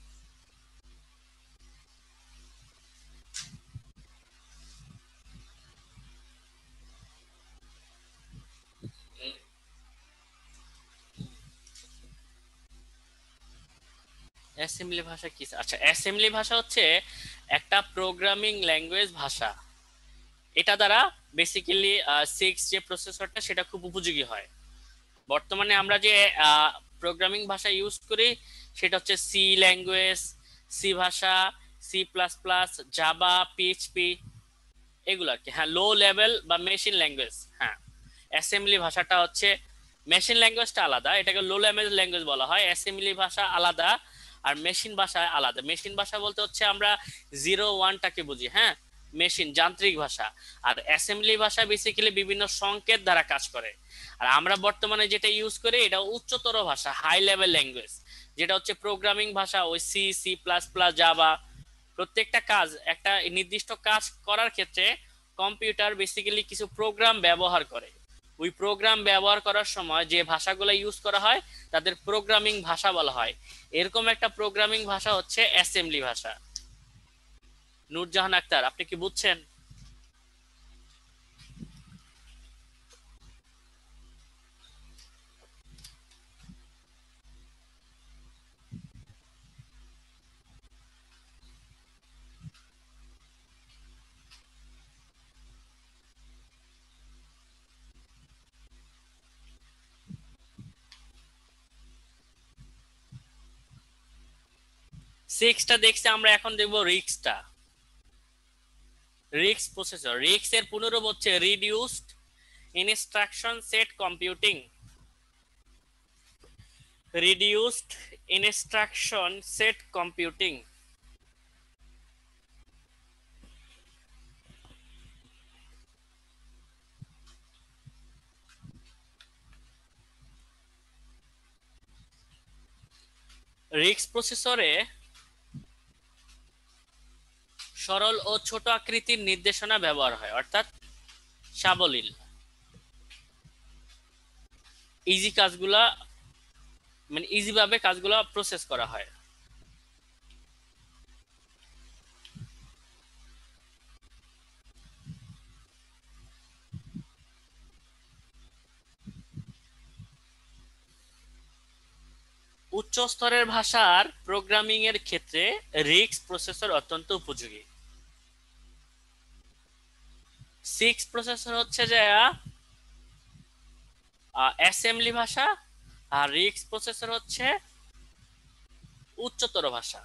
অ্যাসেম্বলি ভাষা কি? আচ্ছা, অ্যাসেম্বলি ভাষা হচ্ছে একটা প্রোগ্রামিং ল্যাঙ্গুয়েজ ভাষা। এটা দ্বারা বেসিক্যালি সিক্স যে প্রসেসরটা সেটা খুব উপযোগী হয়। বর্তমানে আমরা যে প্রোগ্রামিং ভাষা ইউজ করি সেটা হচ্ছে সি ল্যাঙ্গুয়েজ, সি ভাষা, C plus plus, Java, PHP, এগুলো আর কি। হ্যাঁ, লো লেভেল বা মেশিন ল্যাঙ্গুয়েজ। হ্যাঁ, অ্যাসেম্বলি ভাষাটা হচ্ছে, মেশিন ল্যাঙ্গুয়েজটা আলাদা, এটাকে লো লেভেল ল্যাঙ্গুয়েজ বলা হয়। অ্যাসেম্বলি ভাষা আলাদা, আর মেশিন ভাষা আলাদা। মেশিন ভাষা বলতে হচ্ছে আমরা জিরো ওয়ানটাকে বুঝি, হ্যাঁ, মেশিন যান্ত্রিক ভাষা। আর অ্যাসেম্বলি ভাষা বেসিক্যালি বিভিন্ন সংকেত দ্বারা কাজ করে। আর আমরা বর্তমানে যেটা ইউজ করি এটা উচ্চতর ভাষা, হাই লেভেল ল্যাঙ্গুয়েজ, যেটা হচ্ছে প্রোগ্রামিং ভাষা, ওই C, C plus plus, Java. প্রত্যেকটা কাজ, একটা নির্দিষ্ট কাজ করার ক্ষেত্রে কম্পিউটার বেসিক্যালি কিছু প্রোগ্রাম ব্যবহার করে। ওই প্রোগ্রাম ব্যবহার করার সময় যে ভাষাগুলো ইউজ করা হয় তাদের প্রোগ্রামিং ভাষা বলা হয়। এরকম একটা প্রোগ্রামিং ভাষা হচ্ছে অ্যাসেম্বলি ভাষা। নূরজাহান আক্তার, আপনি কি বুঝছেন? সিক্সটা দেখছি আমরা, এখন দেখবো রিক্সটা। রিক্স প্রসেসর, রিক্স এর পুনরূপ হচ্ছে reduced instruction set computing. Reduced instruction set computing. RISC প্রসেসরে সরল ও ছোট আকৃতির নির্দেশনা ব্যবহার হয়, অর্থাৎ সাবলীল, ইজি কাজগুলা, মানে ইজি ভাবে কাজগুলো প্রসেস করা হয়। উচ্চ স্তরের ভাষার প্রোগ্রামিং এর ক্ষেত্রে রিক্স প্রসেসর অত্যন্ত উপযোগী। সিক্স প্রসেসর হচ্ছে যে অ্যাসেম্বলি ভাষা, আর রিক্স প্রসেসর হচ্ছে উচ্চতর ভাষা।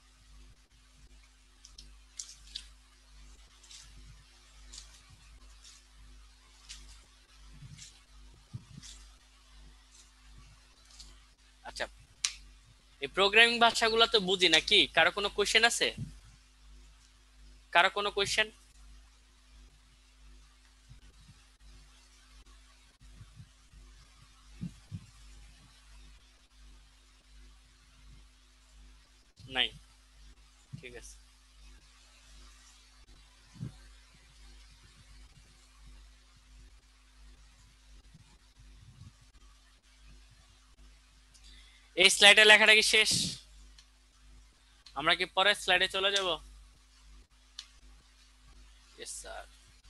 আচ্ছা, এই প্রোগ্রামিং ভাষাগুলো তো বুঝি নাকি, কারো কোনো কোশ্চেন আছে? কারো কোনো কোশ্চেন? নাই, ঠিক আছে। এই স্লাইডে লেখাটা কি শেষ? আমরা কি পরের স্লাইডে চলে যাব? Yes sir.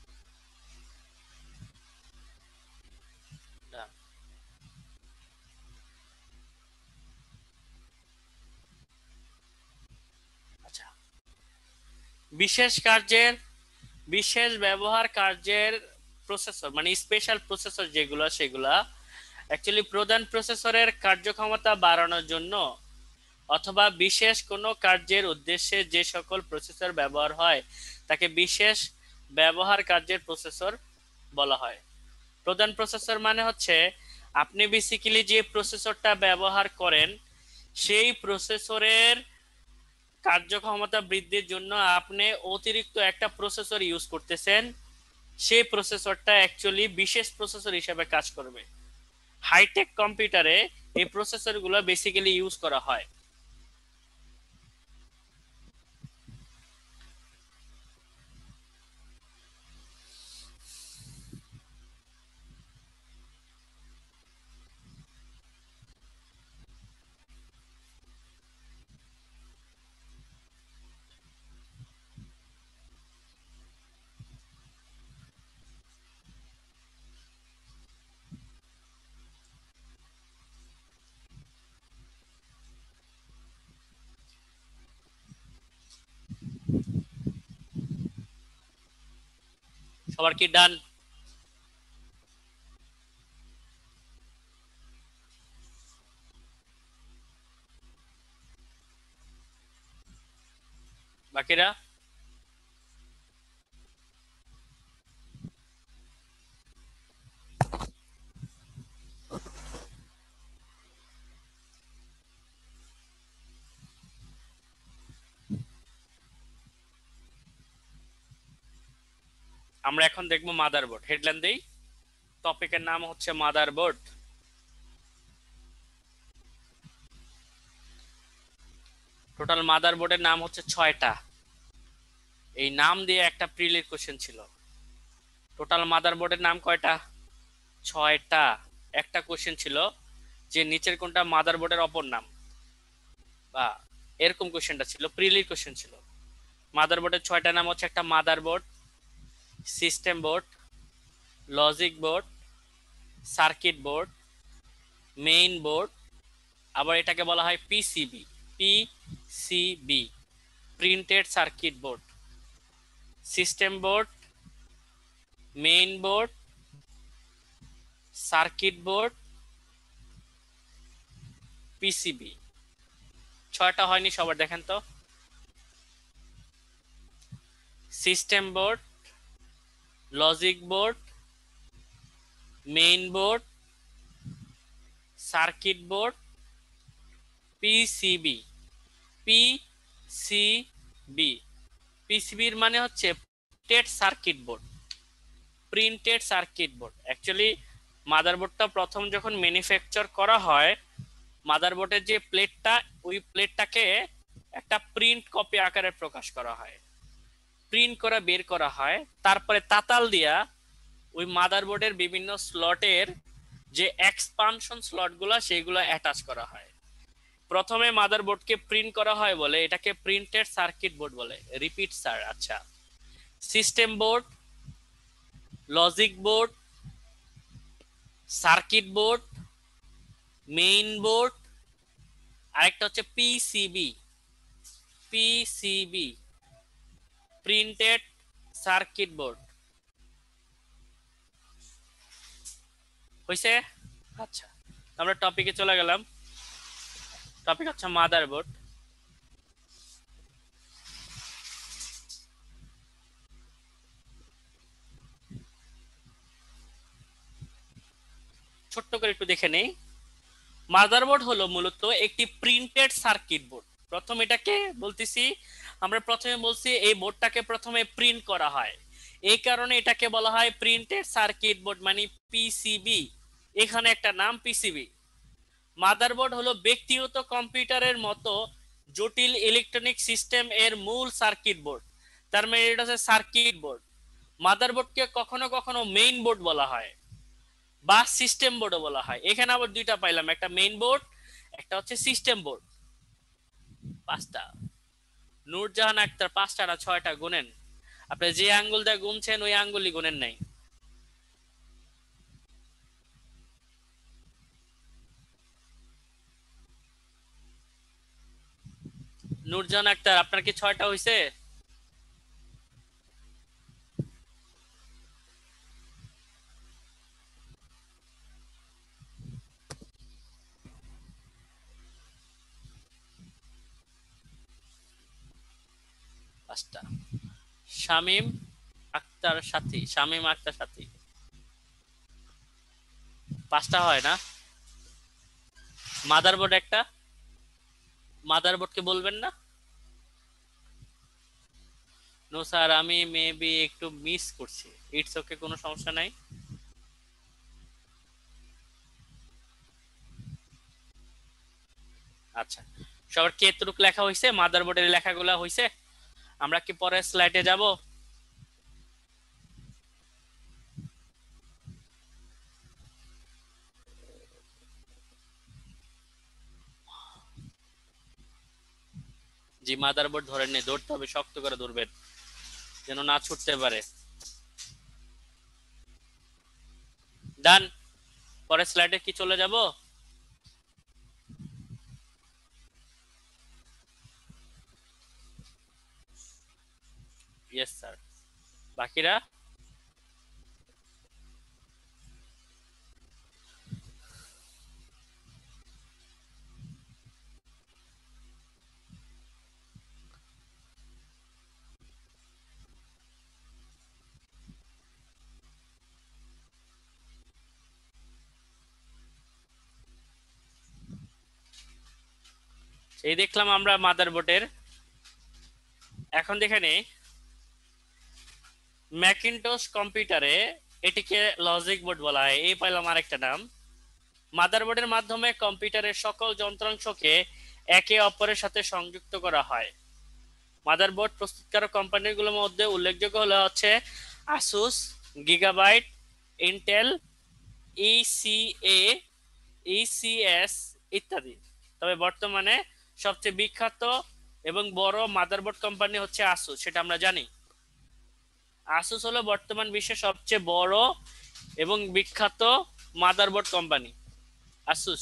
আচ্ছা, বিশেষ কার্যের, বিশেষ ব্যবহার কার্যের প্রসেসর মানে স্পেশাল প্রসেসর যেগুলো, সেগুলা অ্যাকচুয়ালি প্রধান প্রসেসরের কার্যক্ষমতা বাড়ানোর জন্য অথবা বিশেষ কোনো কার্যের উদ্দেশ্যে যে সকল প্রসেসর ব্যবহার হয় তাকে বিশেষ ব্যবহার কার্যের প্রসেসর বলা হয়। প্রধান প্রসেসর মানে হচ্ছে আপনি বেসিক্যালি যে প্রসেসরটা ব্যবহার করেন সেই প্রসেসরের কার্যক্ষমতা বৃদ্ধির জন্য আপনি অতিরিক্ত একটা প্রসেসর ইউজ করতেছেন, সেই প্রসেসরটা অ্যাকচুয়ালি বিশেষ প্রসেসর হিসেবে কাজ করবে। হাইটেক কম্পিউটারে এই প্রসেসরগুলো বেসিক্যালি ইউজ করা হয়। সবার কি ডান? বাকিরা? আমরা এখন দেখবো মাদারবোর্ড। হেডলাইন দেই, টপিকের নাম হচ্ছে মাদারবোর্ড। টোটাল মাদারবোর্ডের নাম হচ্ছে ছয়টা। এই নাম দিয়ে একটা প্রিলির কোশ্চেন ছিল। টোটাল মাদারবোর্ডের নাম কয়টা? ছয়টা। একটা কোশ্চেন ছিল যে নিচের কোনটা মাদারবোর্ডের অপর নাম, বা এরকম কোশ্চেনটা ছিল, প্রিলির কোশ্চেন ছিল। মাদারবোর্ডের ছয়টা নাম হচ্ছে একটা motherboard, system board, logic board, circuit board, main board, আবার এটাকে বলা হয় PCB. PCB, printed circuit board. System board, main board, circuit board, PCB. ছয়টা হয়নি সবার, দেখেন তো। System board, logic board, main board, circuit board, PCB. PCB, পিসিবির মানে হচ্ছে printed circuit board. Printed circuit board actually মাদারবোর্ডটা প্রথম যখন ম্যানুফ্যাকচার করা হয়, মাদারবোর্ডের যে প্লেটটা, ওই প্লেটটাকে একটা প্রিন্ট কপি আকারে প্রকাশ করা হয়, প্রিন্ট করা বের করা হয়, তারপরে তাতাল দিয়া ওই মাদারবোর্ডের বিভিন্ন স্লটের যে এক্সপানশন স্লটগুলো সেগুলো অ্যাটাচ করা হয়। প্রথমে মাদারবোর্ডকে প্রিন্ট করা হয় বলে এটাকে প্রিন্টেড সার্কিট বোর্ড বলে। Repeat sir. আচ্ছা, system board, logic board, circuit board, main board, আরেকটা হচ্ছে PCB. PCB, printed circuit board. হয়েছে? আচ্ছা, আমরা টপিকে চলে গেলাম। টপিক হচ্ছে মাদারবোর্ড। ছোট্ট করে একটু দেখে নেই। মাদারবোর্ড হলো মূলত একটি প্রিন্টেড সার্কিট বোর্ড। প্রথম এটাকে বলতেছি, আমরা প্রথমে বলছি এই বোর্ডটাকে প্রথমে প্রিন্ট করা হয়, এই কারণে এটাকে বলা হয় প্রিন্টেড সার্কিট বোর্ড, মানে পিসিবি। এখানে একটা নাম পিসিবি। মাদারবোর্ড হলো ব্যক্তিগত কম্পিউটারের মতো জটিল ইলেকট্রনিক সিস্টেম এর মূল সার্কিট বোর্ড। তার মানে এটা হচ্ছে সার্কিট বোর্ড। মাদারবোর্ডকে কখনো কখনো মেইন বোর্ড বলা হয় বা সিস্টেম বোর্ডও বলা হয়। এখানে আবার দুইটা পাইলাম, একটা মেইন বোর্ড, একটা হচ্ছে সিস্টেম বোর্ড। পাঁচটা। নূরজাহান আক্তার, পাঁচটা না ছয়টা গুনেন। আপনি যে আঙ্গুল দিয়ে গুনছেন ওই আঙ্গুলই গুনেন নাই। নূরজাহান আক্তার, আপনার কি ছয়টা হয়েছে? পাঁচটা। শামীম আক্তার সাথী, শামীম আক্তার সাথী, পাঁচটা হয় না? মাদারবোর্ড একটা, মাদারবোর্ডকে বলবেন না? নো স্যার, আমি মেবি একটু মিস করছি। ইটস ওকে, কোনো সমস্যা নাই। আচ্ছা, সবার কে এতটুকু লেখা হয়েছে? মাদারবোর্ডের লেখাগুলা হয়েছে? আমরা কি পরের স্লাইডে যাব? জি, মাদারবোর্ড ধরেন নি, ধরতে হবে, শক্ত করে ধরবেন যেন না ছুটতে পারে। ডান। পরের স্লাইডে কি চলে যাব? Yes sir. বাকিরা? এই দেখলাম আমরা মাদারবোর্ডের। এখন দেখে নেই, ম্যাকিনটশ কম্পিউটারে এটিকে লজিক বোর্ড বলা হয়। এই পাইলাম আরেকটা নাম। মাদারবোর্ডের মাধ্যমে কম্পিউটারের সকল যন্ত্রাংশকে একে অপরের সাথে সংযুক্ত করা হয়। মাদারবোর্ড প্রস্তুতকারক কোম্পানিগুলোর মধ্যে উল্লেখযোগ্য হলো হচ্ছে Asus, Gigabyte, Intel, ECA, ECS ইত্যাদি। তবে বর্তমানে সবচেয়ে বিখ্যাত এবং বড় মাদারবোর্ড কোম্পানি হচ্ছে আসুস, সেটা আমরা জানি। আসুস হলো বর্তমান বিশ্বের সবচেয়ে বড় এবং বিখ্যাত মাদারবোর্ড কোম্পানি, আসুস।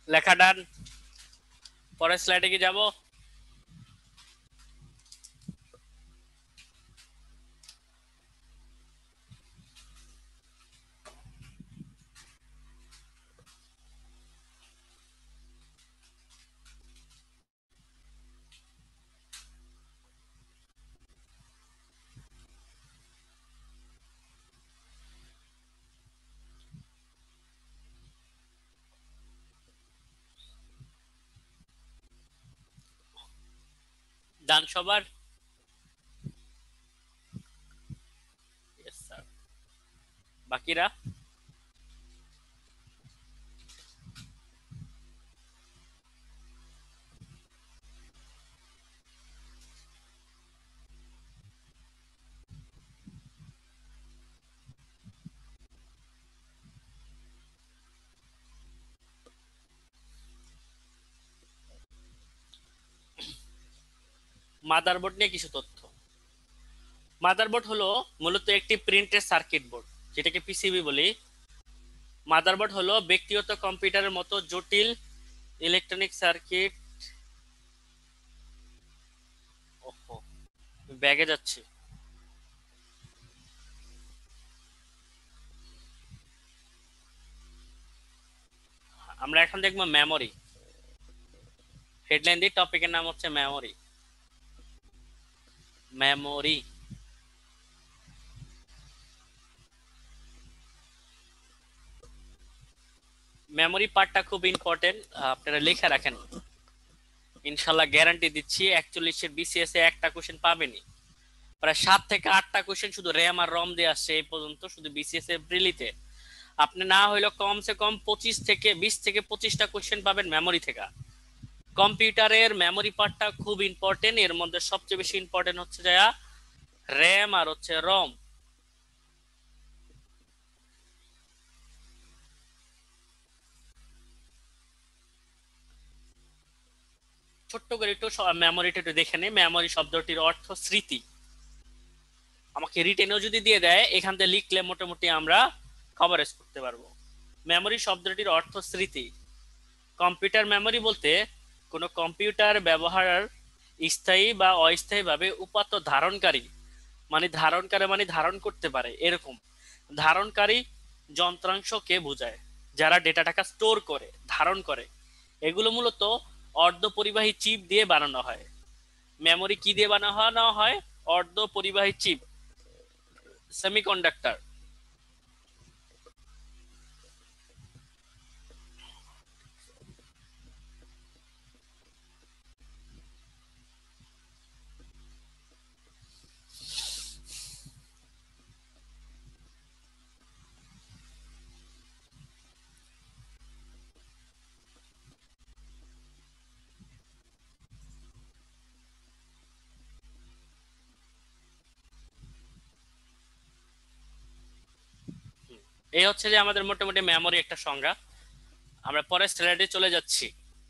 লেখা ডান। পরের স্লাইডে কি যাব? ডান সবার? বাকিরা? মাদারবোর্ড নিয়ে কিছু তথ্য। মাদারবোর্ড হলো মূলত একটি প্রিন্টেড সার্কিট বোর্ড, যেটাকে পিসিবি বলি। মাদারবোর্ড হলো ব্যক্তিগত কম্পিউটারের মতো জটিল ইলেকট্রনিক সার্কিট। ওহো, ব্যাগে যাচ্ছে। আমরা এখন দেখবো মেমোরি। হেডলাইন দিয়ে টপিকের নাম হচ্ছে মেমোরি। মেমোরি মেমোরি পার্টটা খুব ইম্পর্টেন্ট, আপনারা লেখা রাখেন। ইনশাল্লাহ গ্যারান্টি দিচ্ছি একচল্লিশের বিসিএস এ একটা কোশ্চেন পাবেনি। প্রায় সাত থেকে আটটা কোশ্চেন শুধু র্যাম আর রম দিয়ে আসছে এই পর্যন্ত, শুধু বিসিএস এর প্রিলিতে। আপনি না হইলেও কমসে কম পঁচিশ থেকে বিশ থেকে পঁচিশটা কোশ্চেন পাবেন মেমোরি থেকে। কম্পিউটারের মেমোরি পার্টটা খুব ইম্পর্টেন্ট। এর মধ্যে সবচেয়ে বেশি ইম্পর্টেন্ট হচ্ছে যা র্যাম আর হচ্ছে রম। ছোট্ট করে একটু মেমোরিটা একটু দেখে নেই। মেমোরি শব্দটির অর্থ স্মৃতি। আমাকে রিটেনও যদি দিয়ে দেয়, এখান থেকে লিখলে মোটামুটি আমরা কভারেজ করতে পারবো। মেমোরি শব্দটির অর্থ স্মৃতি। কম্পিউটার মেমোরি বলতে কোনো কম্পিউটার ব্যবহার স্থায়ী বা অস্থায়ীভাবে উপাত্ত ধারণকারী, মানে ধারণকারী মানে ধারণ করতে পারে এরকম ধারণকারী যন্ত্রাংশকে বোঝায়, যারা ডেটাটাকে স্টোর করে, ধারণ করে। এগুলো মূলত অর্ধ পরিবাহী চিপ দিয়ে বানানো হয়। মেমোরি কি দিয়ে বানানো হয়? অর্ধ পরিবাহী চিপ, সেমিকন্ডাক্টর। এই হচ্ছে যে আমাদের মোটামুটি মেমোরি একটা সংজ্ঞা। আমরা পরের স্লাইডে চলে যাচ্ছি।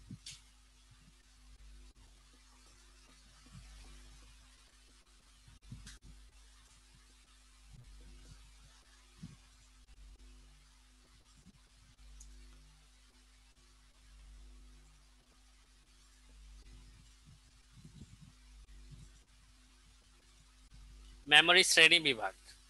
মেমোরি শ্রেণী বিভাগ।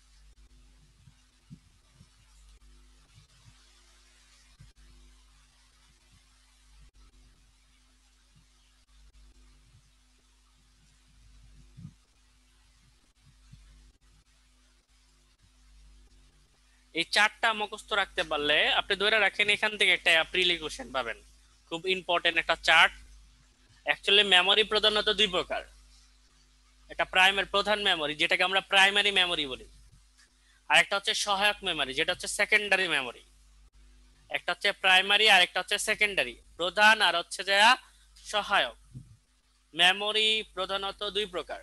এই চারটা মুখস্থ রাখতে পারলে আপনি ধরে রাখেন এখান থেকে একটা প্রিলি কোশ্চেন পাবেন। খুব ইম্পর্টেন্ট একটা চার্ট। অ্যাকচুয়ালি মেমোরি প্রধানত দুই প্রকার। একটা প্রাইমারি প্রধান মেমোরি, যেটাকে আমরা প্রাইমারি মেমোরি বলি। আর একটা হচ্ছে সহায়ক মেমোরি, যেটা হচ্ছে সেকেন্ডারি মেমোরি। একটা হচ্ছে প্রাইমারি আর একটা হচ্ছে সেকেন্ডারি। প্রধান আর হচ্ছে যা সহায়ক। মেমোরি প্রধানত দুই প্রকার।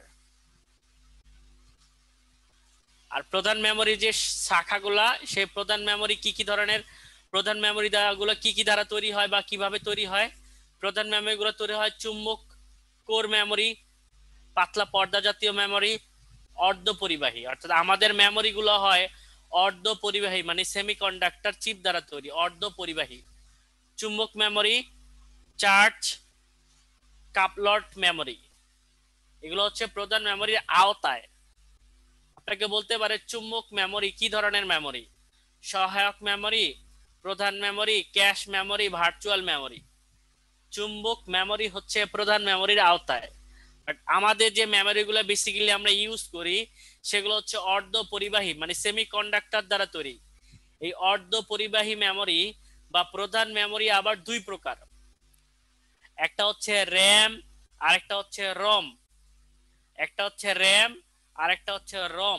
আর প্রধান মেমোরি যে শাখাগুলা, সেই প্রধান মেমোরি কি কি ধরনের? প্রধান মেমোরি গুলো কি কি দ্বারা তৈরি হয় বা কিভাবে তৈরি হয়? প্রধান মেমোরি গুলো তৈরি হয় চুম্বক কোর মেমোরি, পাতলা পর্দা জাতীয় মেমোরি, অর্ধ পরিবাহী। অর্থাৎ আমাদের মেমোরি গুলো হয় অর্ধ পরিবাহী, মানে সেমিকন্ডাক্টর চিপ দ্বারা তৈরি, অর্ধ পরিবাহী। চুম্বক মেমোরি, চার্জ, কাপলট মেমোরি, এগুলো হচ্ছে প্রধান মেমোরির আওতায়। আপনাকে বলতে পারে চুম্বক মেমোরি কি ধরনের মেমোরি? সহায়ক মেমোরি, প্রধান memory, cache memory, virtual memory. চুম্বক মেমোরি হচ্ছে প্রধান মেমোরির আওতায়। বাট আমাদের যে মেমোরিগুলো বেসিক্যালি আমরা ইউজ করি সেগুলো হচ্ছে অর্ধ পরিবাহী মানে সেমিকন্ডাক্টর দ্বারা তৈরি। এই অর্ধ পরিবাহী মেমোরি বা প্রধান মেমোরি আবার দুই প্রকার, একটা হচ্ছে র্যাম আর একটা হচ্ছে রম। একটা হচ্ছে র্যাম আর একটা হচ্ছে রম।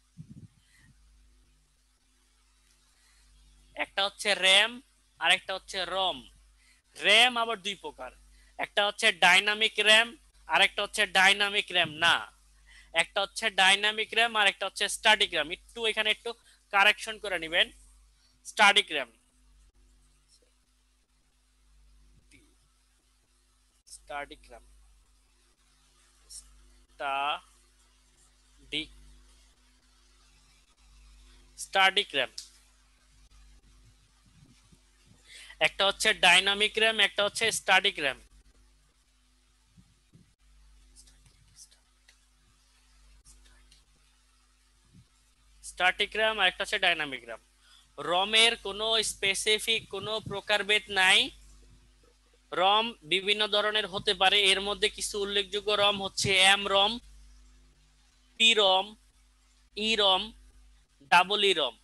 একটা হচ্ছে র্যাম আর একটা হচ্ছে রম। র্যাম আবার দুই প্রকার, একটা হচ্ছে ডাইনামিক র্যাম আর একটা হচ্ছে ডাইনামিক র্যাম না। একটা হচ্ছে ডাইনামিক র্যাম আর একটা হচ্ছে স্ট্যাটিক র্যাম। একটু এখানে একটু কারেকশন করে নেবেন। Static RAM, static RAM, static static RAM. একটা হচ্ছে ডাইনামিক র্যাম, একটা হচ্ছে স্ট্যাটিক র্যাম। স্ট্যাটিক র্যাম আর একটা হচ্ছে ডাইনামিক র্যাম। রমের কোনো স্পেসিফিক কোনো প্রকারভেদ নাই। রম বিভিন্ন ধরনের হতে পারে, এর মধ্যে কিছু উল্লেখযোগ্য রম হচ্ছে M ROM, P ROM, E ROM, double E ROM.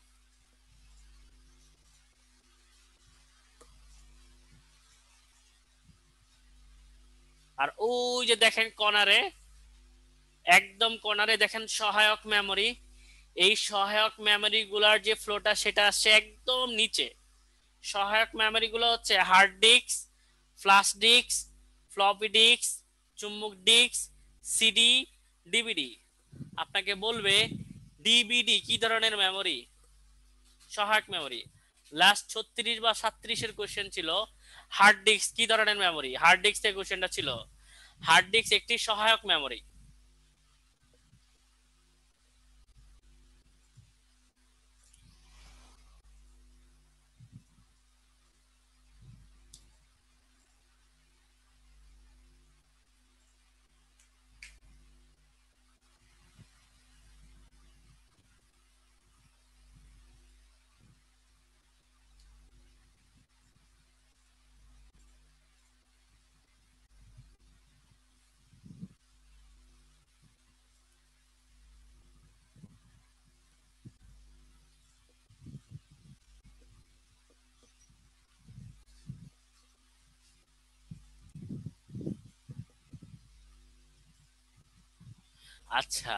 আর ওই যে দেখেন কর্নারে, একদম কর্নারে দেখেন সহায়ক মেমোরি। এই সহায়ক মেমোরি গুলার যে ফ্লোটা সেটা আসছে একদম নিচে। সহায়ক মেমোরি গুলো হচ্ছে hard disk, flash disk, floppy disk, চুম্বক ডিস্ক, সিডি, ডিভিডি। আপনাকে বলবে ডিভিডি কি ধরনের মেমোরি? সহায়ক মেমোরি। লাস্ট ছত্রিশ বা সাতত্রিশ এর কোশ্চেন ছিল হার্ড ডিস্ক কি ধরনের মেমোরি? হার্ড ডিস্ক এর কোশ্চেনটা ছিল। হার্ড ডিস্ক একটি সহায়ক মেমোরি। আচ্ছা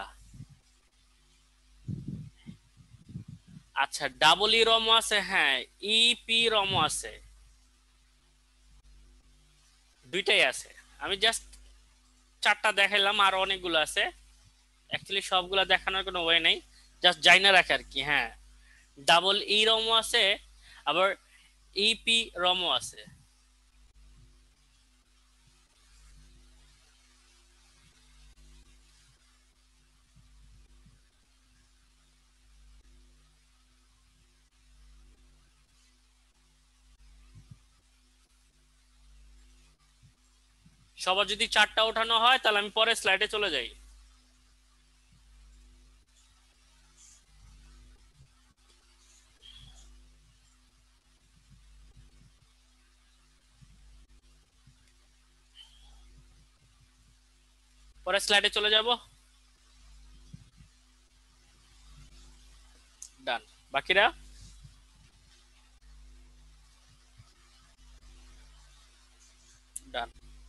আচ্ছা, ডাবল ই রমও আছে, হ্যাঁ, ইপি রমও আছে, দুইটাই আছে। আমি জাস্ট চারটা দেখাইলাম, আর অনেকগুলো আছে। অ্যাকচুয়ালি সবগুলো দেখানোর কোনো ওয়ে নেই, জাস্ট জাইনা রাখে আর কি। হ্যাঁ, ডাবল ই রমও আছে, আবার ইপি রমও আছে। সবার যদি চারটা ওঠানো হয় তাহলে আমি পরে স্লাইডে চলে যাই। পরে স্লাইডে চলে যাব। ডান। বাকিরা ডান।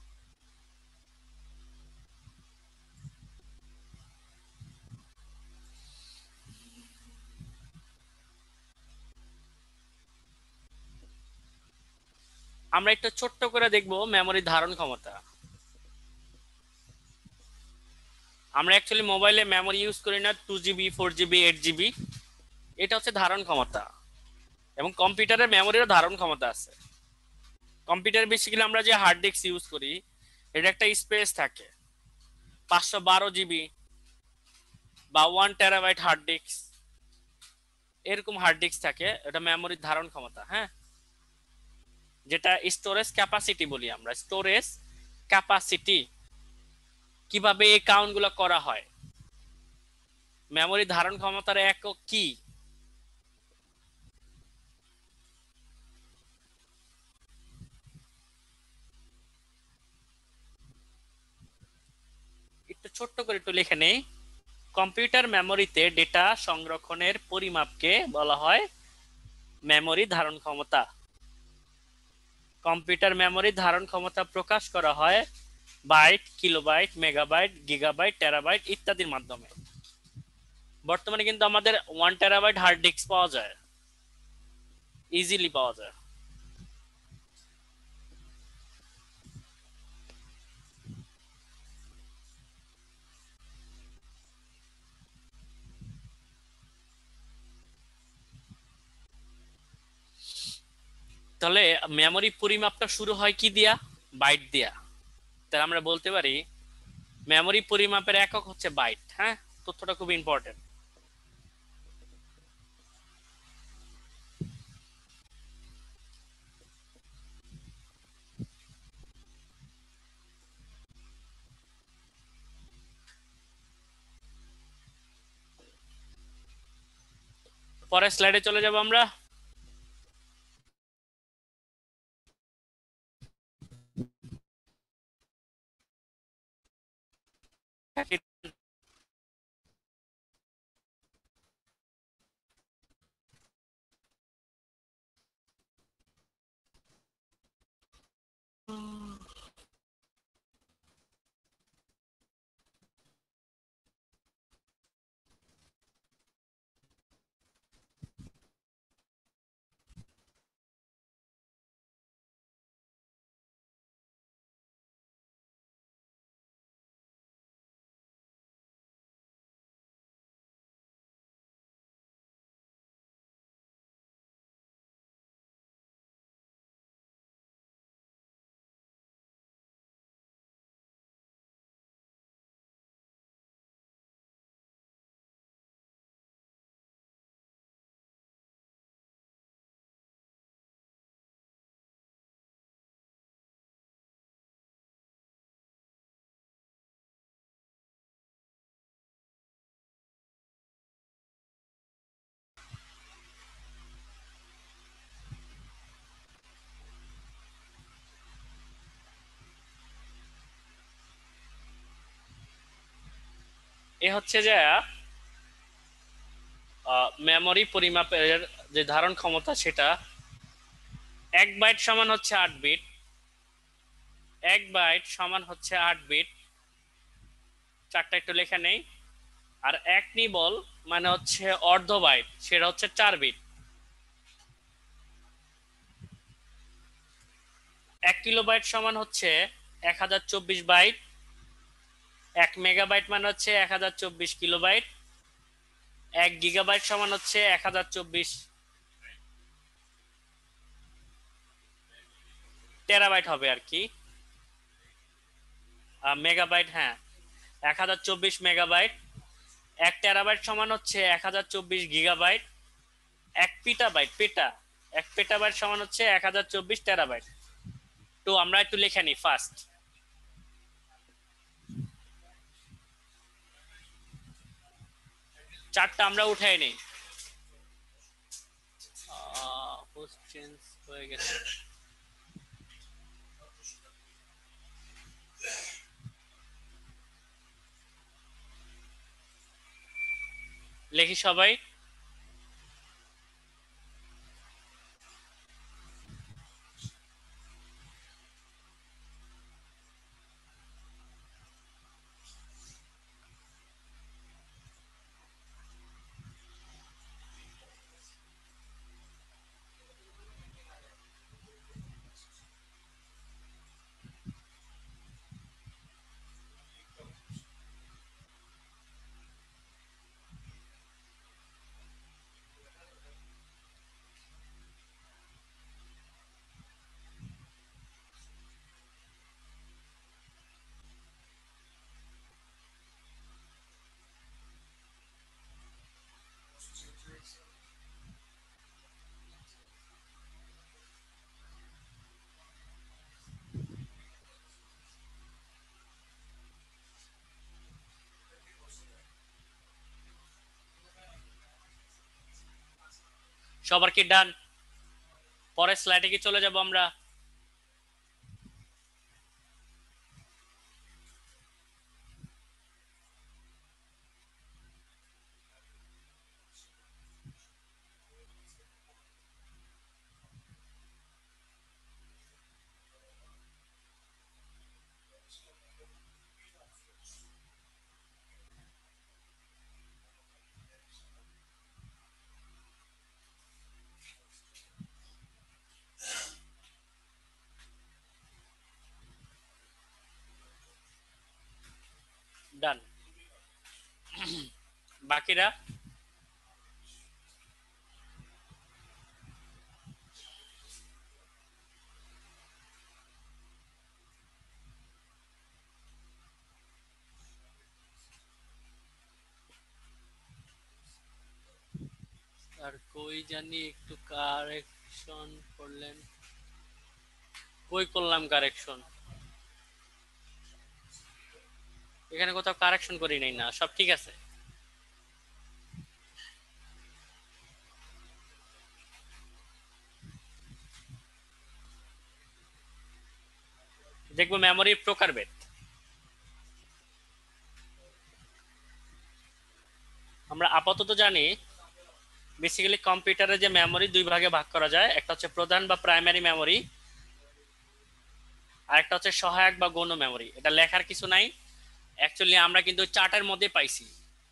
আমরা একটু ছোট্ট করে দেখব মেমোরি ধারণ ক্ষমতা। আমরা অ্যাকচুয়ালি মোবাইলে মেমোরি ইউজ করি না two GB, four GB, eight GB. এটা হচ্ছে ধারণ ক্ষমতা। এবং কম্পিউটারের মেমোরিরও ধারণ ক্ষমতা আছে। কম্পিউটার বেসিক্যালি আমরা যে হার্ড ডিস্ক ইউজ করি এটা একটা স্পেস থাকে, পাঁচশো বারো জিবি বা ওয়ান টেরাবাইট হার্ড ডিস্ক, এরকম হার্ড ডিস্ক থাকে। এটা মেমোরির ধারণ ক্ষমতা। হ্যাঁ, যেটা স্টোরেজ ক্যাপাসিটি বলি আমরা, স্টোরেজ ক্যাপাসিটি। কিভাবে এই কাউন্টগুলো করা হয়? মেমরি ধারণ ক্ষমতার একক কি? একটু ছোট্ট করে একটু লিখে নেই। কম্পিউটার মেমোরিতে ডেটা সংরক্ষণের পরিমাপকে বলা হয় মেমরি ধারণ ক্ষমতা। কম্পিউটার মেমরি ধারণ ক্ষমতা প্রকাশ করা হয় byte, kilobyte, megabyte, gigabyte, terabyte ইত্যাদির মাধ্যমে। বর্তমানে কিন্তু আমাদের ওয়ান টেরাবাইট হার্ড ডিস্ক পাওয়া যায়, ইজিলি পাওয়া যায়। তাহলে মেমরি পরিমাপটা শুরু হয় কি দিয়া? বাইট দিয়া। তাহলে আমরা বলতে পারি মেমরি পরিমাপের একক হচ্ছে বাইট। হ্যাঁ, তথ্যটা খুব ইম্পর্টেন্ট। পরের স্লাইডে চলে যাব আমরা। এ হচ্ছে যে মেমরি পরিমাপের যে ধারণ ক্ষমতা, সেটা এক বাইট সমান হচ্ছে আট বিট। এক বাইট সমান হচ্ছে আট বিট। চারটা একটু লেখা নেই। আর এক নিবল মানে হচ্ছে অর্ধ বাইট, সেটা হচ্ছে চার বিট। এক কিলোবাইট সমান হচ্ছে এক হাজার চব্বিশ বাইট। এক মেগাবাইট মানে হচ্ছে এক হাজার চব্বিশ কিলোবাইট। এক গিগাবাইট সমান হচ্ছে এক হাজার চব্বিশ টেরাবাইট হবে আর কি। মেগাবাইট, হ্যাঁ, এক হাজার চব্বিশ মেগাবাইট। এক টেরাবাইট সমান হচ্ছে এক হাজার চব্বিশ গিগাবাইট। এক পিটাবাইট, পেটা, এক পেটাবাইট সমান হচ্ছে এক হাজার চব্বিশ টেরাবাইট। তো আমরা একটু লিখে নিই ফার্স্ট। চারটা আমরা উঠাই নিই। চেঞ্জ হয়ে গেছে। লিখি সবাই। সবার কি ডান? পরের স্লাইডে কি চলে যাব আমরা? ডান। বাকিরা? আর কই জানি একটু কারেকশন করলেন, কই করলাম কারেকশন? এখানে কোথাও কারেকশন করি নাই, না সব ঠিক আছে। দেখবো মেমোরির প্রকারভেদ। আমরা আপাতত জানি বেসিক্যালি কম্পিউটারে যে মেমোরি দুই ভাগে ভাগ করা যায়, একটা হচ্ছে প্রধান বা প্রাইমারি মেমোরি, আর একটা হচ্ছে সহায়ক বা গৌণ মেমোরি। এটা লেখার কিছু নাই, অ্যাকচুয়ালি আমরা কিন্তু চার্টের মধ্যে পাইছি।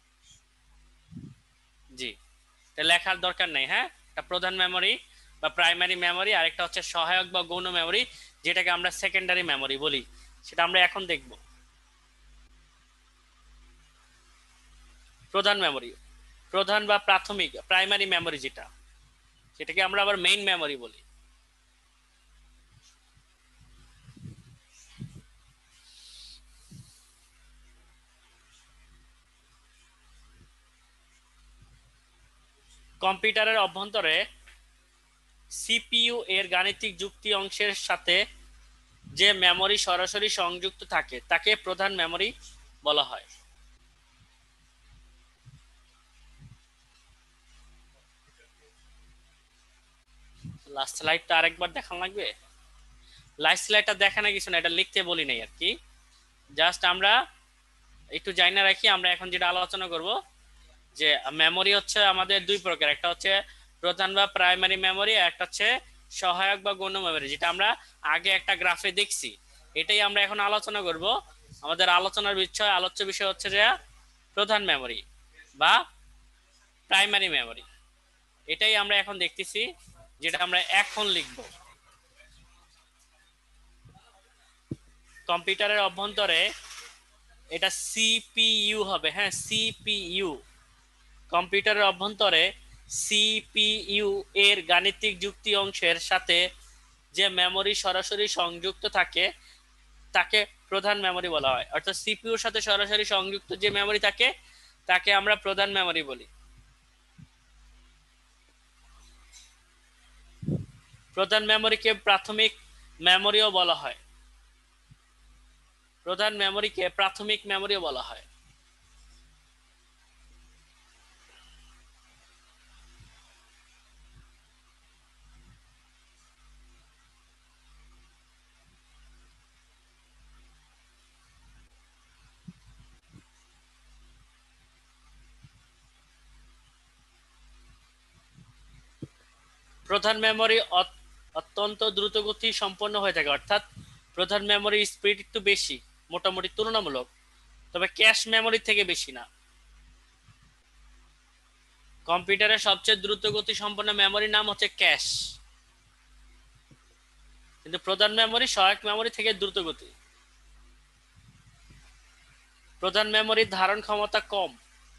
জি, এটা লেখার দরকার নেই। হ্যাঁ, একটা প্রধান মেমোরি বা প্রাইমারি মেমোরি, আর একটা হচ্ছে সহায়ক বা গৌণ মেমোরি, যেটাকে আমরা সেকেন্ডারি মেমোরি বলি। সেটা আমরা এখন দেখব। প্রধান মেমোরি, প্রধান বা প্রাথমিক প্রাইমারি মেমোরি যেটা, সেটাকে আমরা আবার মেইন মেমোরি বলি। কম্পিউটারের অভ্যন্তরে সিপিইউ এর গাণিতিক যুক্তি অংশের সাথে যে মেমোরি সরাসরি সংযুক্ত থাকে তাকে প্রধান মেমোরি বলা হয়। লাস্ট স্লাইডটা আরেকবার দেখান লাগবে? লাস্ট স্লাইডটা দেখা না কিছু না, এটা লিখতে বলি নাই আর কি, জাস্ট আমরা একটু জানা রাখি। আমরা এখন যেটা আলোচনা করব যে মেমোরি হচ্ছে আমাদের দুই প্রকার, একটা হচ্ছে প্রধান বা প্রাইমারি মেমোরি, আর একটা হচ্ছে সহায়ক বা গৌণ মেমোরি, যেটা আমরা আগে একটা গ্রাফে দেখছি। এটাই আমরা এখন আলোচনা করব। আমাদের আলোচনার বিষয়, আলোচ্য বিষয় হচ্ছে যে প্রধান মেমোরি বা প্রাইমারি মেমোরি। এটাই আমরা এখন দেখতেছি, যেটা আমরা এখন লিখব। কম্পিউটারের অভ্যন্তরে এটা সিপিইউ হবে। হ্যাঁ, সিপিইউ। কম্পিউটারের অভ্যন্তরে সিপিইউ এর গাণিতিক যুক্তি অংশের সাথে যে মেমোরি সরাসরি সংযুক্ত থাকে তাকে প্রধান মেমোরি বলা হয়। অর্থাৎ সিপিইউর সাথে সরাসরি সংযুক্ত যে মেমোরি থাকে তাকে আমরা প্রধান মেমোরি বলি। প্রধান মেমোরিকে প্রাথমিক মেমোরিও বলা হয়। প্রধান মেমোরিকে প্রাথমিক মেমোরিও বলা হয়। প্রধান মেমোরি অত্যন্ত দ্রুতগতি সম্পন্ন হয়ে থাকে, অর্থাৎ প্রধান মেমোরি স্পিড একটু বেশি মোটামুটি তুলনামূলক, তবে ক্যাশ মেমোরি থেকে বেশি না। কম্পিউটারের সবচেয়ে দ্রুতগতি সম্পন্ন মেমোরির নাম হচ্ছে ক্যাশ, কিন্তু প্রধান মেমোরি সহায়ক মেমোরি থেকে দ্রুতগতি। প্রধান মেমোরির ধারণ ক্ষমতা কম,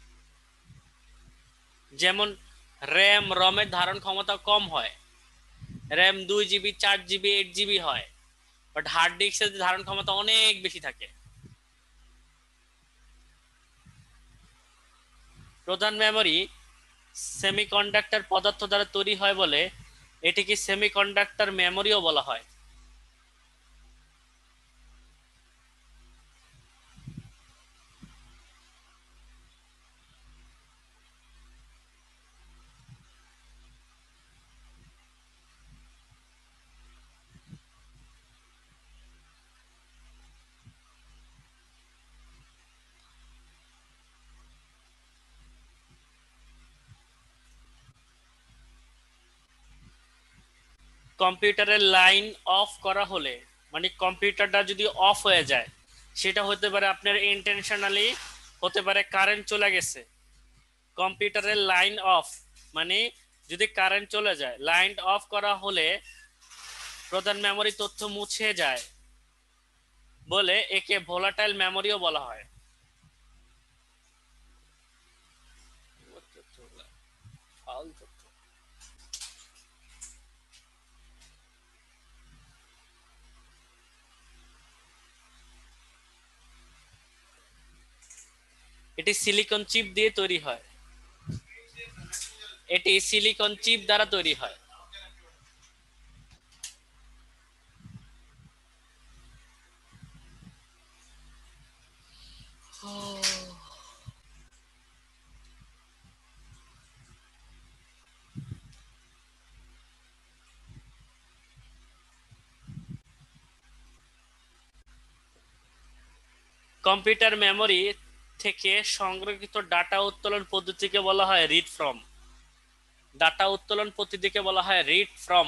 যেমন র্যাম রমের ধারণ ক্ষমতা কম হয়। র্যাম দুই জিবি, চার জিবি, এইট জিবি হয়, বাট হার্ড ডিস্কের ধারণ ক্ষমতা অনেক বেশি থাকে। প্রধান মেমোরি সেমিকন্ডাক্টর পদার্থ দ্বারা তৈরি হয় বলে এটিকে সেমিকন্ডাক্টর মেমোরিও বলা হয়। কম্পিউটারের লাইন অফ করা হলে, মানে কম্পিউটারটা যদি অফ হয়ে যায়, সেটা হতে পারে আপনার ইন্টেনশনালি, হতে পারে কারেন্ট চলে গেছে। কম্পিউটারের লাইন অফ মানে যদি কারেন্ট চলে যায়, লাইন অফ করা হলে প্রধান মেমোরি তথ্য মুছে যায় বলে একে ভোলাটাইল মেমোরিও বলা হয়। এটি সিলিকন চিপ দিয়ে তৈরি হয়। এটি সিলিকন চিপ দ্বারা তৈরি হয়। কম্পিউটার মেমোরি থেকে সংরক্ষিত ডাটা উত্তোলন পদ্ধতিকে বলা হয় রিড ফ্রম। ডাটা উত্তোলন পদ্ধতিকে বলা হয় রিড ফ্রম।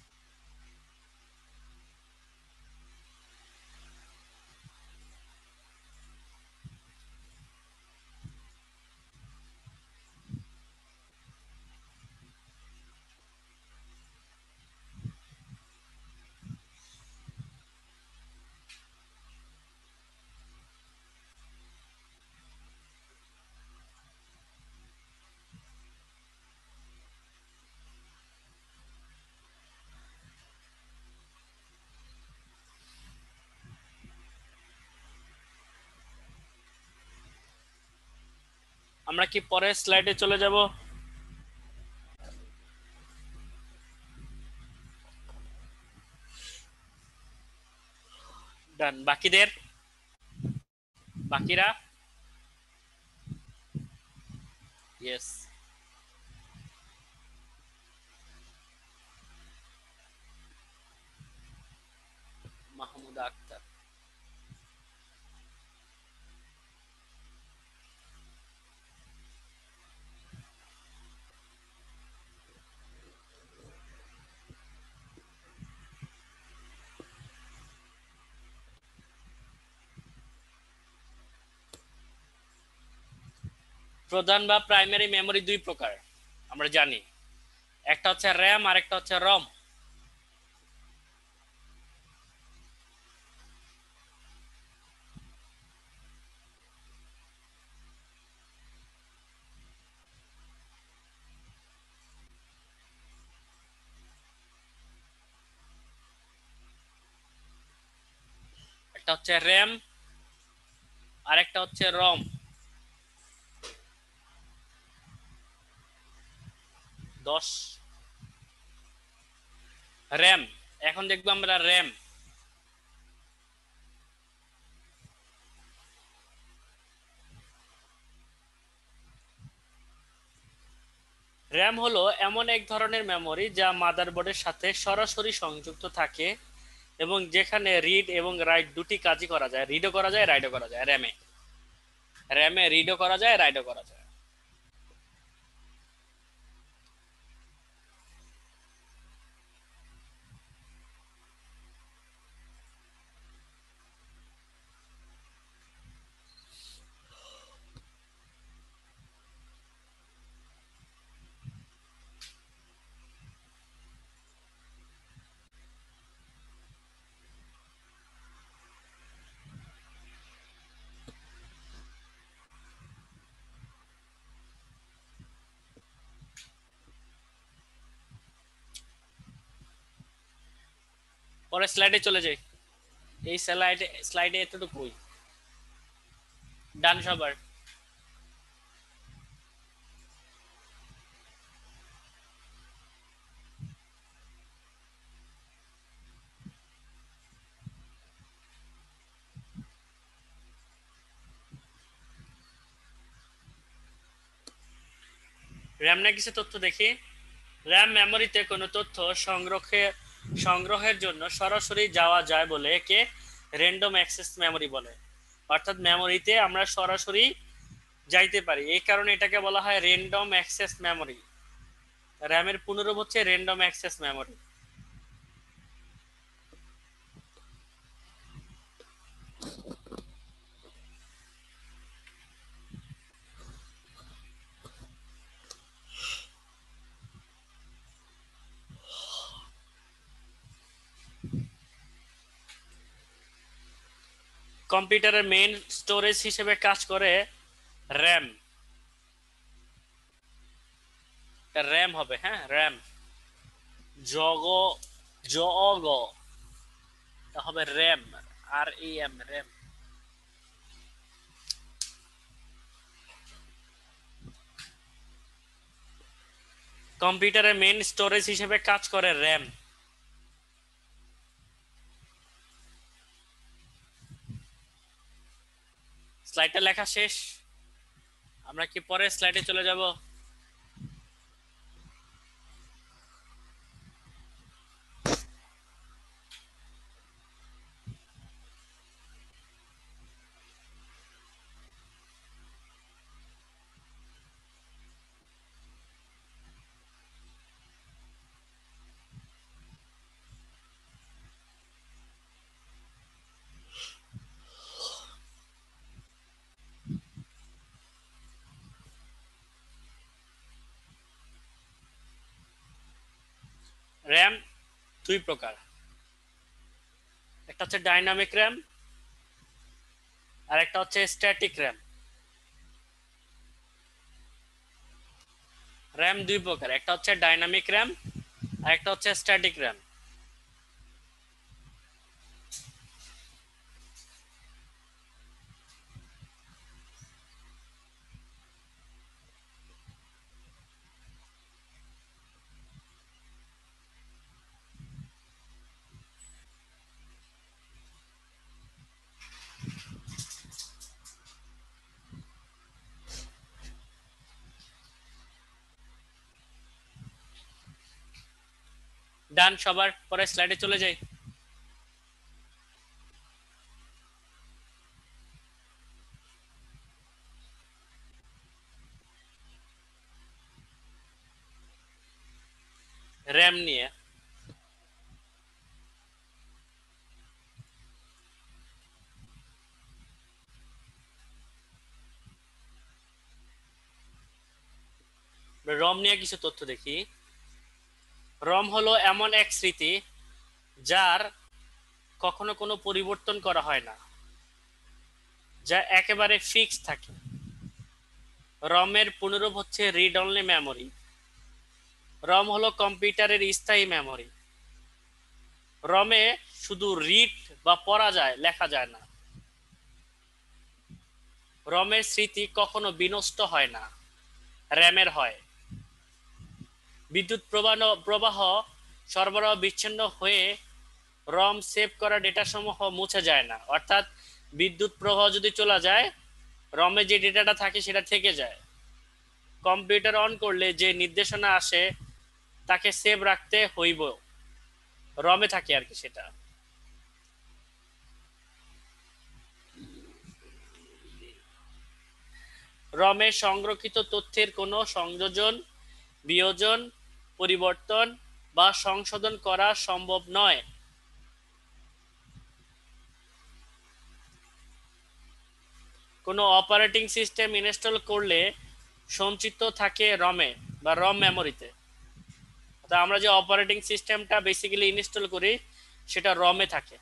আমরা কি পরের স্লাইডে চলে যাব? ডান। বাকিদের, বাকিরা ইয়েস। মাহমুদা আক্তার। প্রধান বা প্রাইমারি মেমোরি দুই প্রকার আমরা জানি, একটা হচ্ছে র্যাম আর একটা হচ্ছে রম। একটা হচ্ছে র্যাম আর একটা হচ্ছে রম। দশ। র্যাম, এখন দেখবো আমরা র্যাম। র্যাম হলো এমন এক ধরনের মেমোরি যা মাদারবোর্ডের সাথে সরাসরি সংযুক্ত থাকে এবং যেখানে রিড এবং রাইট দুটি কাজই করা যায়। রিডও করা যায়, রাইটও করা যায় র্যামে। র্যামে রিডও করা যায়, রাইটও করা যায়। পরের স্লাইডে চলে যাই। এই স্লাইডে স্লাইডে এতটুকুই। ডান সবার। র্যাম না কিছু তথ্য দেখি। র্যাম মেমোরিতে কোনো তথ্য সংরক্ষে সংগ্রহের জন্য সরাসরি যাওয়া যায় বলে একে র্যান্ডম অ্যাক্সেস মেমোরি বলে। অর্থাৎ মেমোরিতে আমরা সরাসরি যাইতে পারি, এই কারণে এটাকে বলা হয় র্যান্ডম অ্যাক্সেস মেমোরি। র্যামের পুনরূপ হচ্ছে র্যান্ডম অ্যাক্সেস মেমোরি। কম্পিউটারের মেইন স্টোরেজ হিসেবে কাজ করে র্যাম। র্যাম হবে, হ্যাঁ র্যাম। জগ জগ তা হবে র্যাম, আর ই এম র্যাম। কম্পিউটারের মেইন স্টোরেজ হিসেবে কাজ করে র্যাম। স্লাইডটা লেখা শেষ, আমরা কি পরের স্লাইডে চলে যাব? র্যাম দুই প্রকার, একটা হচ্ছে ডাইনামিক র্যাম আর একটা হচ্ছে স্ট্যাটিক র্যাম। র্যাম দুই প্রকার, একটা হচ্ছে ডাইনামিক র্যাম আর একটা হচ্ছে স্ট্যাটিক র্যাম। ডান, সবার পরে স্লাইডে চলে যাই। র্যাম নিয়ে রম নিয়ে কিছু তথ্য দেখি। রম হলো এমন এক স্মৃতি যার কখনো কোনো পরিবর্তন করা হয় না, যা একেবারে ফিক্স থাকে। রমের পুনরূপ হচ্ছে রিড অনলি মেমোরি। রম হলো কম্পিউটারের স্থায়ী মেমোরি। রমে শুধু রিড বা পড়া যায়, লেখা যায় না। রমের স্মৃতি কখনো বিনষ্ট হয় না, র্যামের হয়। বিদ্যুৎ প্রবাহ প্রবাহ সরবরাহ বিচ্ছিন্ন হয়ে রম সেভ করা ডেটা সমূহ মুছে যায় না, অর্থাৎ বিদ্যুৎ প্রবাহ যদি চলে যায়, রমে যে ডেটাটা থাকে সেটা থেকে যায়। কম্পিউটার অন করলে যে নির্দেশনা আসে তাকে সেভ রাখতে হইব, রমে থাকে আর কি সেটা। রমে সংরক্ষিত তথ্যের কোনো সংযোজন, বিয়োজন, পরিবর্তন বা সংশোধন করা সম্ভব নয়। কোনো অপারেটিং সিস্টেম ইনস্টল করলে সঞ্চিত থাকে রমে বা রম মেমোরিতে। তা আমরা যে অপারেটিং সিস্টেমটা বেসিক্যালি ইনস্টল করি সেটা রমে থাকে।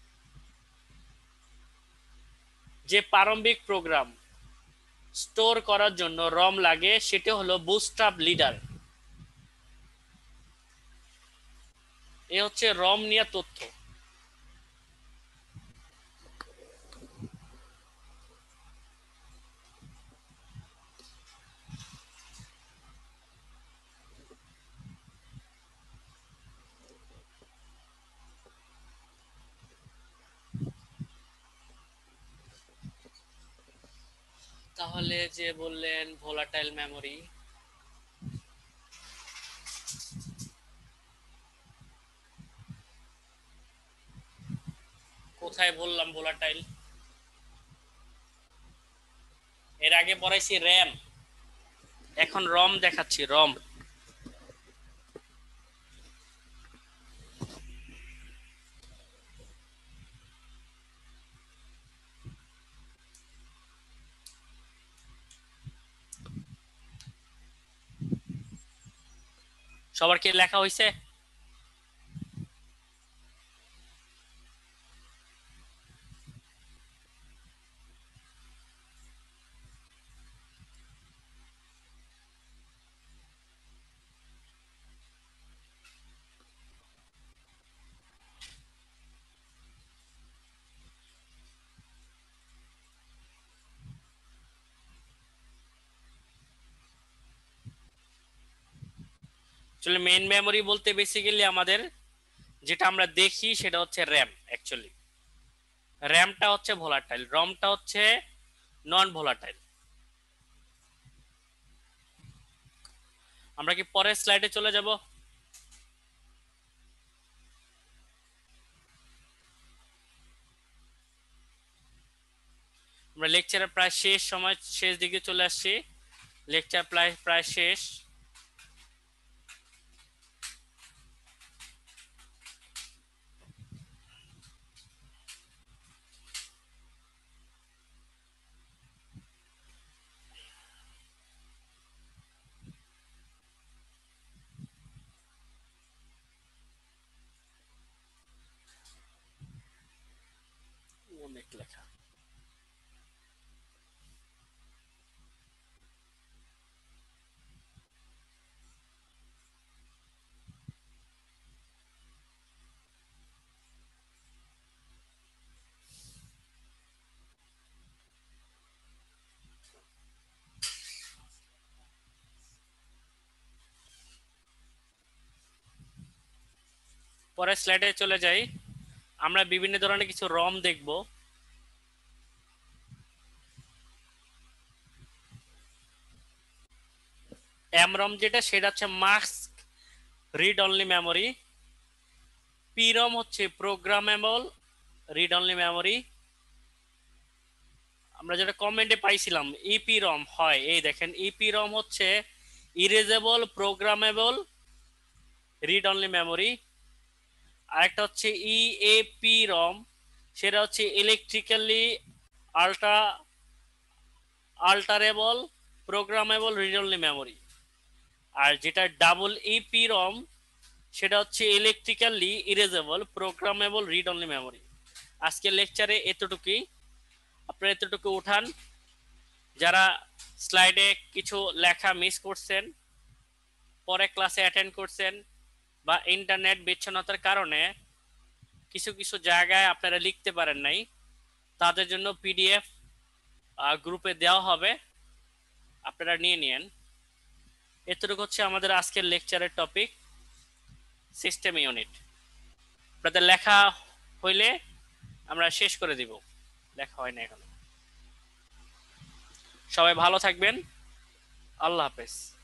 যে প্রারম্ভিক প্রোগ্রাম স্টোর করার জন্য রম লাগে সেটা হলো বুটস্ট্র্যাপ লিডার। এ হচ্ছে রম নিয়ে তথ্য। তাহলে যে বললেন ভোলাটাইল মেমোরি, কোথায় বললাম ভোলাটাইল? এর আগে পড়াইছি র্যাম, এখন রম দেখাচ্ছি। রম সবার কি লেখা হয়েছে? আসলে মেইন মেমোরি বলতে বেসিক্যালি আমাদের যেটা আমরা দেখি সেটা হচ্ছে র্যাম। অ্যাকচুয়ালি র্যামটা হচ্ছে ভোলাটাইল, রমটা হচ্ছে নন ভোলাটাইল। আমরা কি পরের স্লাইডে চলে যাব? আমরা লেকচারের প্রায় শেষ সময়, শেষ দিকে চলে আসছি। লেকচার প্রায় প্রায় শেষ। অনেক লেখা। পরের স্লাইডে চলে যাই। আমরা বিভিন্ন ধরনের কিছু রম দেখব। এমরম যেটা, সেটা হচ্ছে mask read only memory. PROM হচ্ছে প্রোগ্রামেবল রিড অনলি মেমোরি। আমরা যেটা কমেন্টে পাইছিলাম ইপিরম হয়, এই দেখেন ইপিরম হচ্ছে erasable programmable read only memory. আরেকটা হচ্ছে ইএপি রম, সেটা হচ্ছে electrically ultra alterable programmable read only memory. আর যেটা ডাবল ইপি রম, সেটা হচ্ছে electrically erasable programmable read only memory. আজকের লেকচারে এতটুকুই, আপনারা এতটুকু উঠান। যারা স্লাইডে কিছু লেখা মিস করছেন, পরে ক্লাসে অ্যাটেন্ড করছেন, বা ইন্টারনেট বিচ্ছিন্নতার কারণে কিছু কিছু জায়গায় আপনারা লিখতে পারেন নাই, তাদের জন্য পিডিএফ গ্রুপে দেওয়া হবে, আপনারা নিয়ে নিন। এতটুকু হচ্ছে আমাদের আজকের লেকচারের টপিক, সিস্টেম ইউনিট। আপনাদের লেখা হইলে আমরা শেষ করে দিব, লেখা হয় না এখন। সবাই ভালো থাকবেন, আল্লাহ হাফেজ।